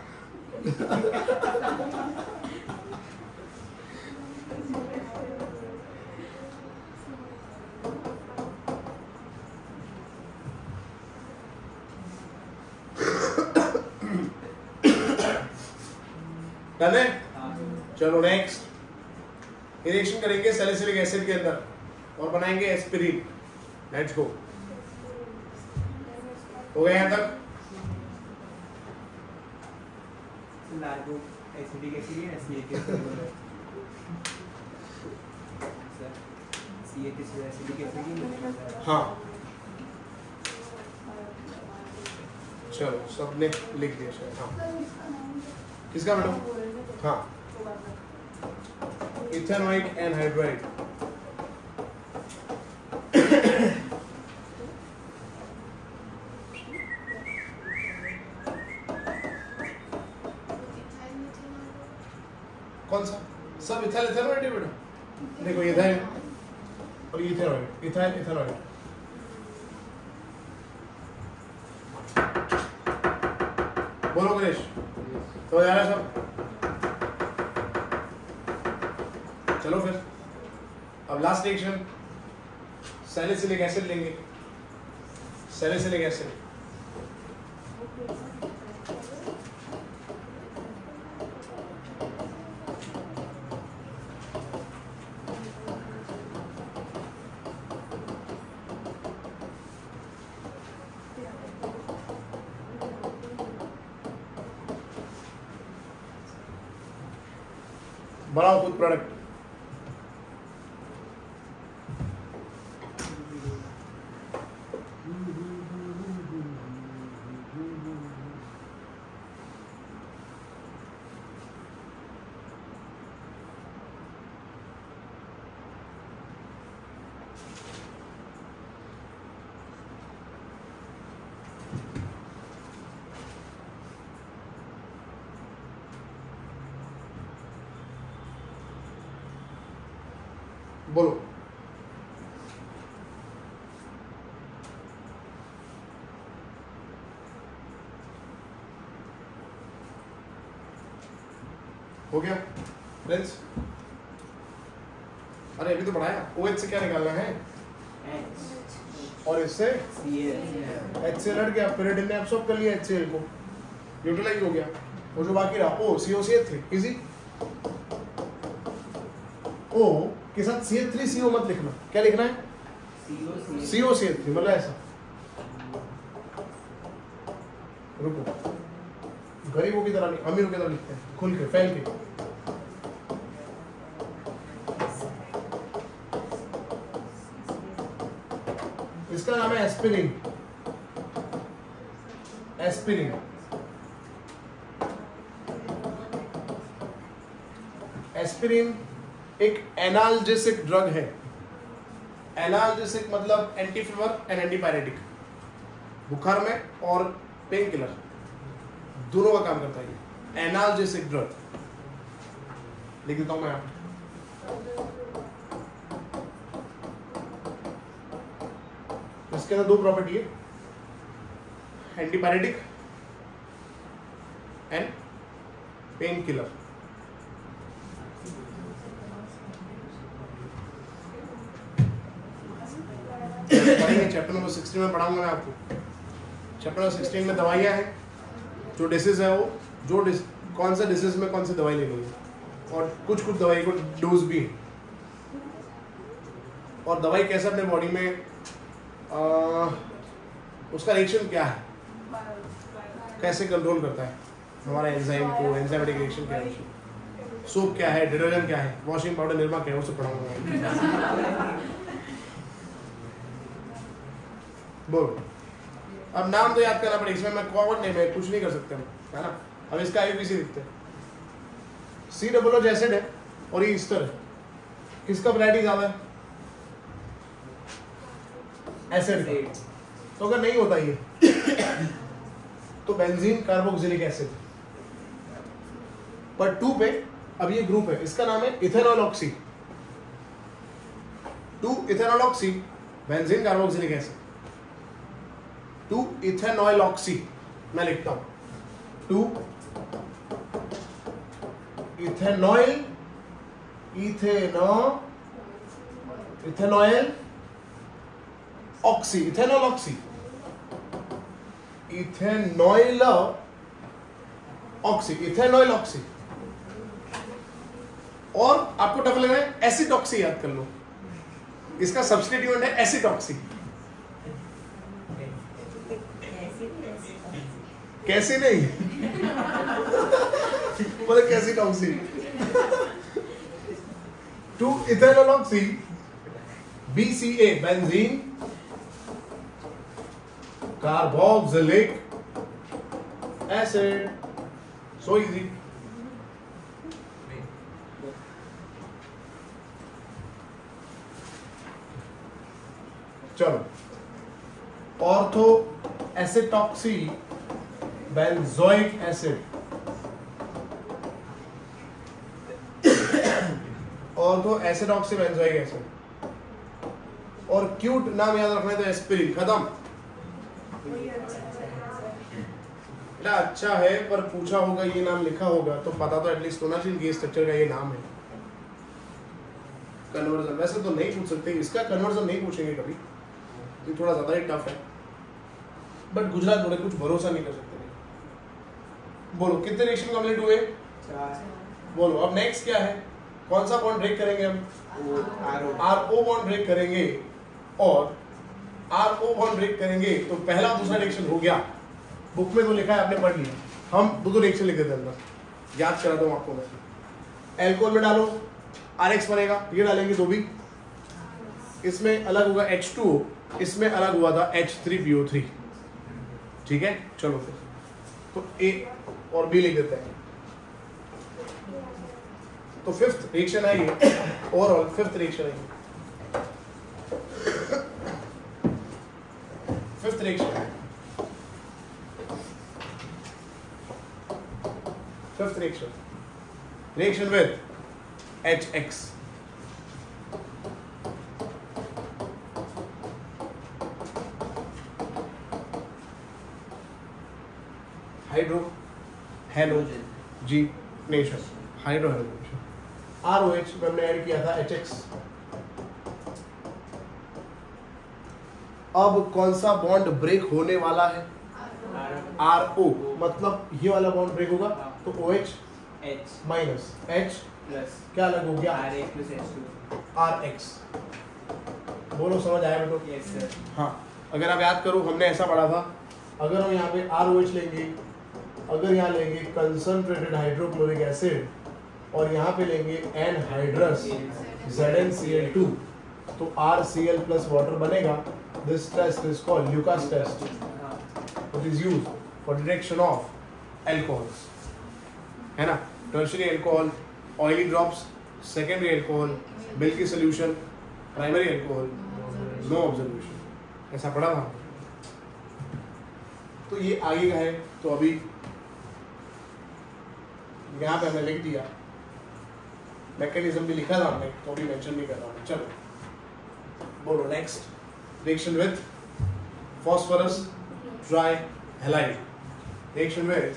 डन है? चलो नेक्स्ट रिएक्शन करेंगे सैलिसिलिक एसिड के अंदर और बनाएंगे एस्पिरिन। Let's go. हो गया यहाँ तक? एसिडिक एसिड है, एसिडिक एसिड। हाँ चलो सबने लिख दिया शायद। हाँ किसका मैडम? हाँ इथेनॉइक एनहाइड्राइड। कौन सा? सब इथाइल इथेनॉइड है बेटा। देखो इथाइल और इथेनॉइड, इथाइल इथेनॉइड। बोलो गणेश, तो जा रहा सब? चलो फिर अब लास्ट रिएक्शन सैलिसिलिक एसिड लेंगे। सैलिसिलिक एसिड बनाओ खुद प्रोडक्ट। बोलो हो गया फ्रेंड्स? अरे अभी तो बढ़ाया। OH से क्या निकालना है? और इससे HCl हट गया, पिरियड ने एब्सॉर्ब कर लिया HCl को, न्यूट्रलाइज हो गया। और जो बाकी रहा O C O C H three easy. O के साथ सी एच थ्री सी ओ मत लिखना। क्या लिखना है? सी ओ सी एच थ्री, मतलब ऐसा। रुको, गरीबों की तरह नहीं, अमीरों की तरह लिखते हैं, खुल के फैल के। इसका नाम है एस्पिरिन। एस्पिरिन एस्पिरिन एक एनाल्जेसिक ड्रग है। एनाल्जेसिक मतलब एंटी फीवर एंड एंटीपायरेटिक, बुखार में और पेन किलर दोनों का काम करता है। एनाल्जेसिक ड्रग लिख देता हूं मैं आपको। इसके अंदर दो प्रॉपर्टी है, antipyretic and pain killer. Chapter number sixteen में पढ़ाऊंगा मैं आपको। चैप्टर नंबर सिक्सटीन में दवाइयाँ हैं, जो डिसीज है वो, जो डिस, कौन सा डिसीज में कौन सी दवाई लेनी है, और कुछ कुछ दवाई को डोज भी है, और दवाई कैसे अपने बॉडी में आ, उसका रिएक्शन क्या है, कैसे कंट्रोल करता है हमारा एंजाइम को, एंजाइमेटिक रिएक्शन क्या है, सोप क्या है, डिटर्जेंट क्या है, वॉशिंग पाउडर, निरमा क्या है, वो सब पढ़ाऊंगा। बोल, अब नाम तो याद करना पड़ेगा, इसमें मैं कॉवर्ड नहीं, मैं कुछ नहीं कर सकते हम, है ना। अब इसका आईयूपीसी लिखते हैं। सी डबल एच एसिड है और ये ईस्टर है, किसका वैरायटी ज्यादा है? एसिड का। तो अगर नहीं होता ये तो बेंजीन कार्बोक्सिलिक एसिड। पर टू पे अब ये ग्रुप है, इसका नाम है ethanol oxy, two ethanol oxy benzene carboxylic acid, two ethanol oxy, मैं लिखता हूं two ethanol ethano ethanol oxy, ethanol oxy, ethanol oxy, ethanol oxy. और आपको टफ लग रहा है एसिड ऑक्सी, याद कर लो, इसका सब्स्टिट्यूएंट है एसिड ऑक्सी। कैसे नहीं बोले कैसे oxy, two ethanol oxy B C A benzene carboxylic acid. So easy. चलो, ortho acetoxy benzoic acid, ortho acidoxy benzoic acid. और क्यूट नाम याद रखना है तो एस्पिरिन। खत्म। अच्छा है, पर पूछा होगा ये नाम लिखा होगा तो पता तो एटलीस्ट होना चाहिए कि स्ट्रक्चर का ये नाम है। कन्वर्जन वैसे तो नहीं पूछ सकते, इसका कन्वर्जन नहीं पूछेंगे कभी, ये थोड़ा ज्यादा ही टफ है, बट गुजरात बोले कुछ भरोसा नहीं कर सकते। बोलो कितने रिएक्शन कंप्लीट हुए? चार। बोलो अब नेक्स्ट क्या है, कौन सा बॉन्ड ब्रेक करेंगे हम? आर ओ बॉन्ड ब्रेक करेंगे, और आर ओ बॉन्ड ब्रेक करेंगे तो पहला दूसरा रिएक्शन हो गया। बुक में तो लिखा है, आपने पढ़ लिया, हम दो दो रिएक्शन लिख देते हैं अंदर, याद करा दूं आपको मैं। एल्कोहल में डालो आर एक्स बनेगा, ये डालेंगे दो भी, इसमें अलग होगा एच टू ओ, इसमें अलग हुआ था H three P O three. ठीक है, चलो फिर तो ए और बी लिख देते हैं। तो फिफ्थ रिएक्शन है ये, ओवरऑल फिफ्थ रिएक्शन है ये, फिफ्थ रिएक्शन है, fifth reaction, reaction with H X. Hydrohalogenation, hydrohalogenation. R O H में हमने ऐड किया था एच एक्स। अब कौन सा बॉन्ड ब्रेक होने वाला है? आर ओ, मतलब ये वाला बॉन्ड ब्रेक होगा तो O H H minus H plus क्या अलग हो गया? R A plus H two. R X. बोलो समझ आया बेटो? Yes sir. हाँ, अगर आप याद करो हमने ऐसा पढ़ा था, अगर हम यहाँ पे आर ओ एच लेंगे, अगर यहाँ लेंगे कंसंट्रेटेड हाइड्रोक्लोरिक एसिड और यहाँ पे लेंगे anhydrous Z N C L two, तो R C L plus water बनेगा। This test is called Lucas test, which is used for detection of alcohols, है ना। Tertiary alcohol, oily drops, secondary alcohol, milky solution, primary alcohol, no observation, ऐसा पढ़ा था। तो ये आगे का है, तो अभी यहाँ पे हमने लिख दिया, मैकेनिज्म भी लिखा था हमने, तो अभी मेंशन नहीं कर रहा हूँ। चलो बोलो next, reaction with phosphorus trihalide, reaction with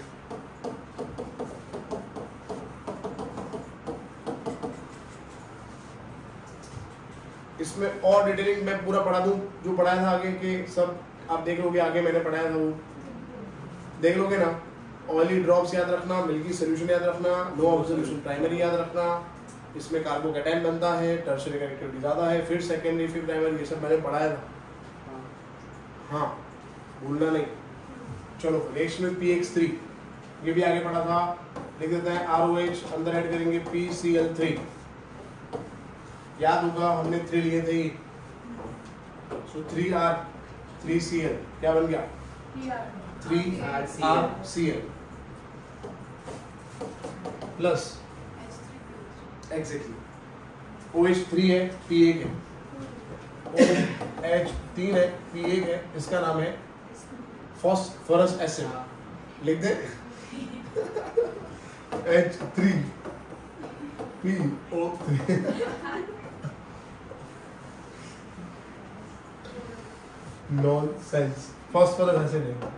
इसमें और डिटेलिंग मैं पूरा पढ़ा दूं, जो पढ़ाया था आगे के सब आप देख लोगे, आगे मैंने पढ़ाया था वो देख लोगे ना। ऑयली ड्रॉप्स याद रखना, मिल्की सोल्यूशन याद रखना, नो ऑब्जर्वेशन प्राइमरी याद रखना, इसमें कार्बोकैटायन बनता है, टर्शियरी कनेक्टिविटी ज़्यादा है, फिर सेकेंडरी फिर प्राइमरी, ये सब मैंने पढ़ाया था। हाँ, भूलना नहीं। चलो reaction with P X three, ये भी आगे पढ़ा था, लिख देते हैं आर ओ एच, अंदर ऐड करेंगे पी सी एल थ्री, याद होगा हमने थ्री लिए थे, so three R three C L क्या बन गया? Three R C L plus exactly. OH three है, P एक है, OH तीन है, P एक है, इसका नाम है फॉस्फोरस एसिड। लिख दे H three P O three. Nonsense, phosphorus acid है।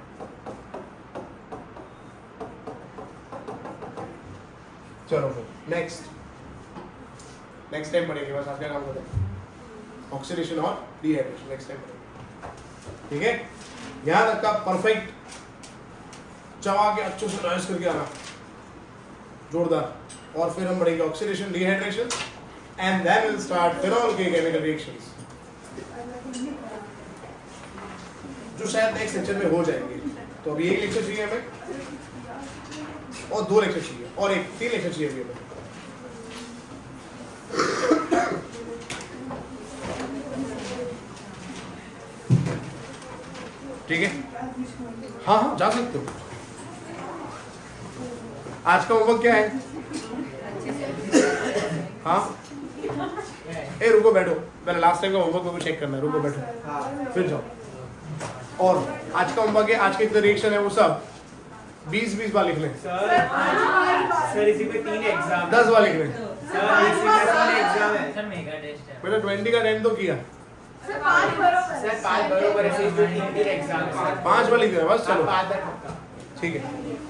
चलो फिर नेक्स्ट नेक्स्ट टाइम पढ़ेंगे, बस आज का काम करते हैं ऑक्सीडेशन और डिहाइड्रेशन, नेक्स्ट टाइम पढ़ेंगे। ठीक है, ध्यान रखा, परफेक्ट चबा के अच्छे से नॉइस करके आना जोरदार। और फिर हम पढ़ेंगे oxidation, dehydration and then will start phenol के केमिकल रिएक्शंस, जो शायद नेक्स्ट लेक्चर में हो जाएंगे। तो अभी एक लेक्चर चाहिए हमें और दो लेक्चर चाहिए और एक तीन लेक्चर चाहिए अभी हमें। ठीक है, हाँ हाँ जा सकते हो। आज का होमवर्क क्या है? हाँ ए रुको बैठो, पहले लास्ट टाइम का होमवर्क को चेक करना है, रुको बैठो फिर जाओ। और आज का होमवर्क है, आज के कितने रिएक्शन है वो सब बीस बीस बार लिख लें। सर इसी पे तीन एग्जाम, दस बार लिख लें। सर इसी पे तीन एग्जाम है। सर मेगा टेस्ट है। बेटा ट्वेंटी का टेन तो किया। सर पांच बरोबर सर पांच बरोबर है, तीन तीन एग्जाम है। पांच बार लिख देना बस, चलो पांच बार पक्का। ठीक है।